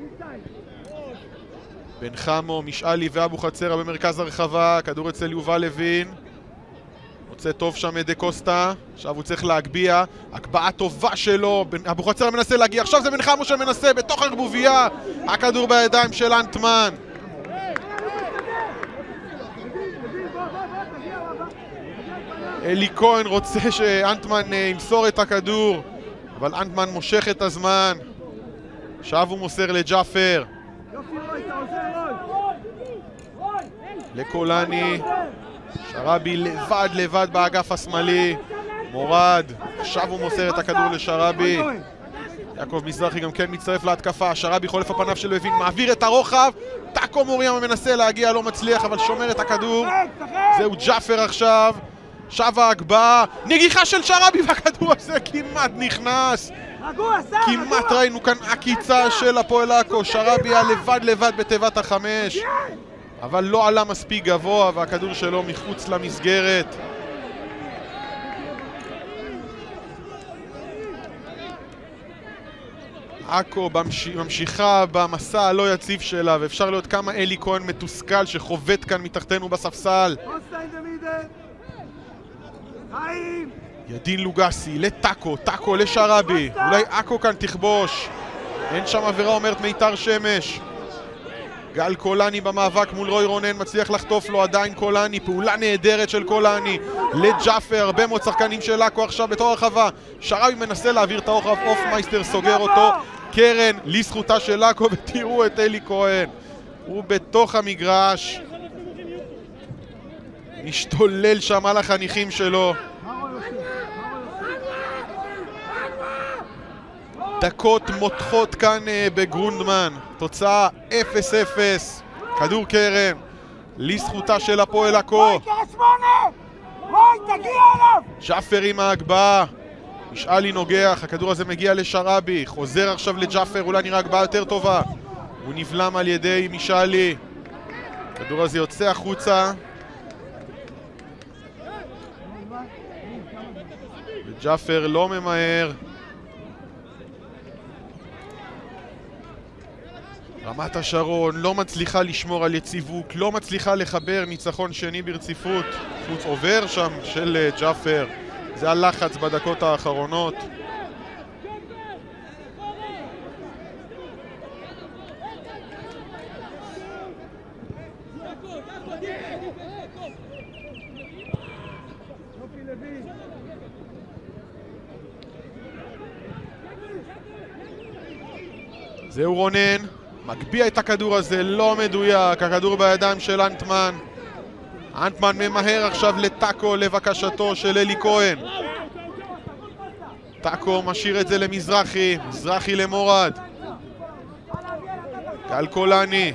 Speaker 1: בן חמו, משאלי ואבו חצרה במרכז הרחבה, כדור אצל יובל לוין. מוצא טוב שם את דה קוסטה, עכשיו הוא צריך להגביע, הקבעה טובה שלו, אבו חצרה מנסה להגיע, עכשיו זה בן חמו שמנסה בתוך הרבוביה, הכדור בידיים של אנטמן. אלי כהן רוצה שאנטמן ימסור את הכדור, אבל אנטמן מושך את הזמן. עכשיו הוא מוסר לג'אפר. לקולני. שרבי לבד באגף השמאלי. מורד. עכשיו הוא מוסר את הכדור לשרבי. יעקב מזרחי גם כן מצטרף להתקפה. שרבי חולף הפניו של לוין, מעביר את הרוחב. טאקו מוריאמה מנסה להגיע, לא מצליח, אבל שומר את הכדור. זהו ג'אפר עכשיו. שווה ההגבהה, נגיחה של שרבי, והכדור הזה כמעט נכנס. כמעט ראינו כאן עקיצה של הפועל עכו. שרבי היה לבד בתיבת החמש, אבל לא עלה מספיק גבוה, והכדור שלו מחוץ למסגרת. עכו ממשיכה במסע הלא יציב שלה, ואפשר להיות כמה אלי כהן מתוסכל שחובט כאן מתחתנו בספסל. ידין לוגסי לטאקו, טאקו לשרבי, אולי עכו כאן תכבוש. אין שם עבירה, אומרת מיתר שמש. גל קולני במאבק מול רוי רונן, מצליח לחטוף לו עדיין קולני, פעולה נהדרת של קולני לג'אפר, הרבה מאוד שחקנים של עכו עכשיו בתור הרחבה. שרבי מנסה להעביר את הרוחב, הופמייסטר סוגר אותו. קרן לזכותה של עכו, ותראו את אלי כהן, הוא בתוך המגרש משתולל שם על החניכים שלו. דקות מותחות כאן בגרונדמן, תוצאה 0-0. כדור קרן לזכותה של הפועל עכו. ג'אפר עם ההגבהה, משאלי נוגח, הכדור הזה מגיע לשרבי, חוזר עכשיו לג'אפר, אולי נראה הגבהה יותר טובה. הוא נבלם על ידי מישאלי. הכדור הזה יוצא החוצה. וג'אפר לא ממהר. רמת השרון לא מצליחה לשמור על יציבות, לא מצליחה לחבר ניצחון שני ברציפות. חוץ עובר שם של ג'אפר. זה הלחץ בדקות האחרונות. זהו רונן, מגביע את הכדור הזה, לא מדויק, הכדור בידיים של אנטמן. אנטמן ממהר עכשיו לטאקו לבקשתו של אלי כהן. טאקו משאיר את זה למזרחי, מזרחי למורד. גל קולני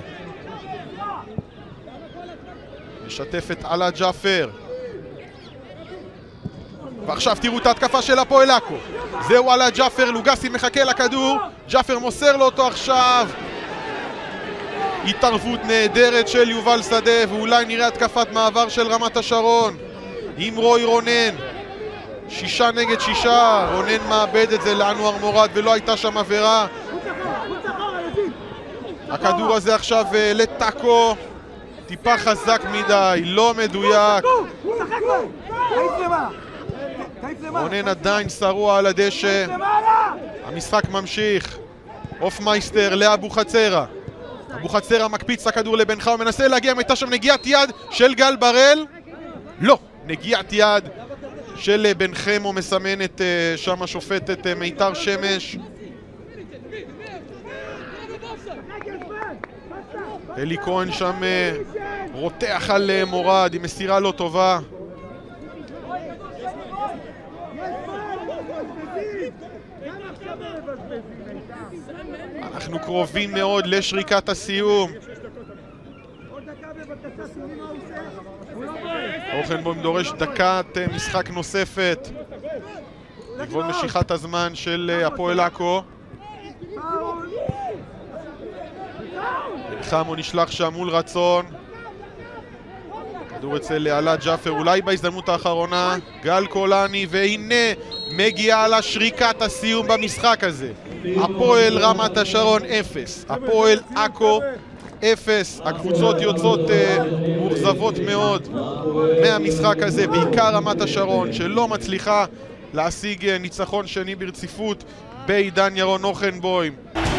Speaker 1: משתף את עלה ג'אפר. ועכשיו תראו את ההתקפה של הפועל עכו. זהו עלה ג'אפר, לוגסי מחכה לכדור, ג'אפר מוסר לו אותו עכשיו. התערבות נהדרת של יובל שדה, ואולי נראה התקפת מעבר של רמת השרון עם רוי רונן. 6 נגד 6, רונן מאבד את זה לאנואר מורד ולא הייתה שם עבירה. הכדור הזה עכשיו לטאקו, טיפה חזק מדי, לא מדויק. רונן עדיין שרוע על הדשא. המשחק ממשיך. אופמייסטר לאבו חצרה. אבו חצרה מקפיץ את הכדור לבנך ומנסה להגיע, הייתה שם נגיעת יד של גל בראל. לא, נגיעת יד של בן חמו מסמנת שם השופטת מיתר שמש. אלי כהן שם רותח על מורד, היא מסירה לא טובה. אנחנו קרובים מאוד לשריקת הסיום. אורחנבוים דורש דקת משחק נוספת לכבוד משיכת הזמן של הפועל עכו. בן חמו נשלח שם מול רצון. כדור אצל עלה ג'אפר, אולי בהזדמנות האחרונה. גל קולני, והנה מגיעה לשריקת הסיום במשחק הזה. הפועל רמת השרון 0, הפועל עכו 0. הקבוצות יוצאות מוחזבות מאוד מהמשחק הזה, בעיקר רמת השרון שלא מצליחה להשיג ניצחון שני ברציפות בעידן ירון אורחנבוים.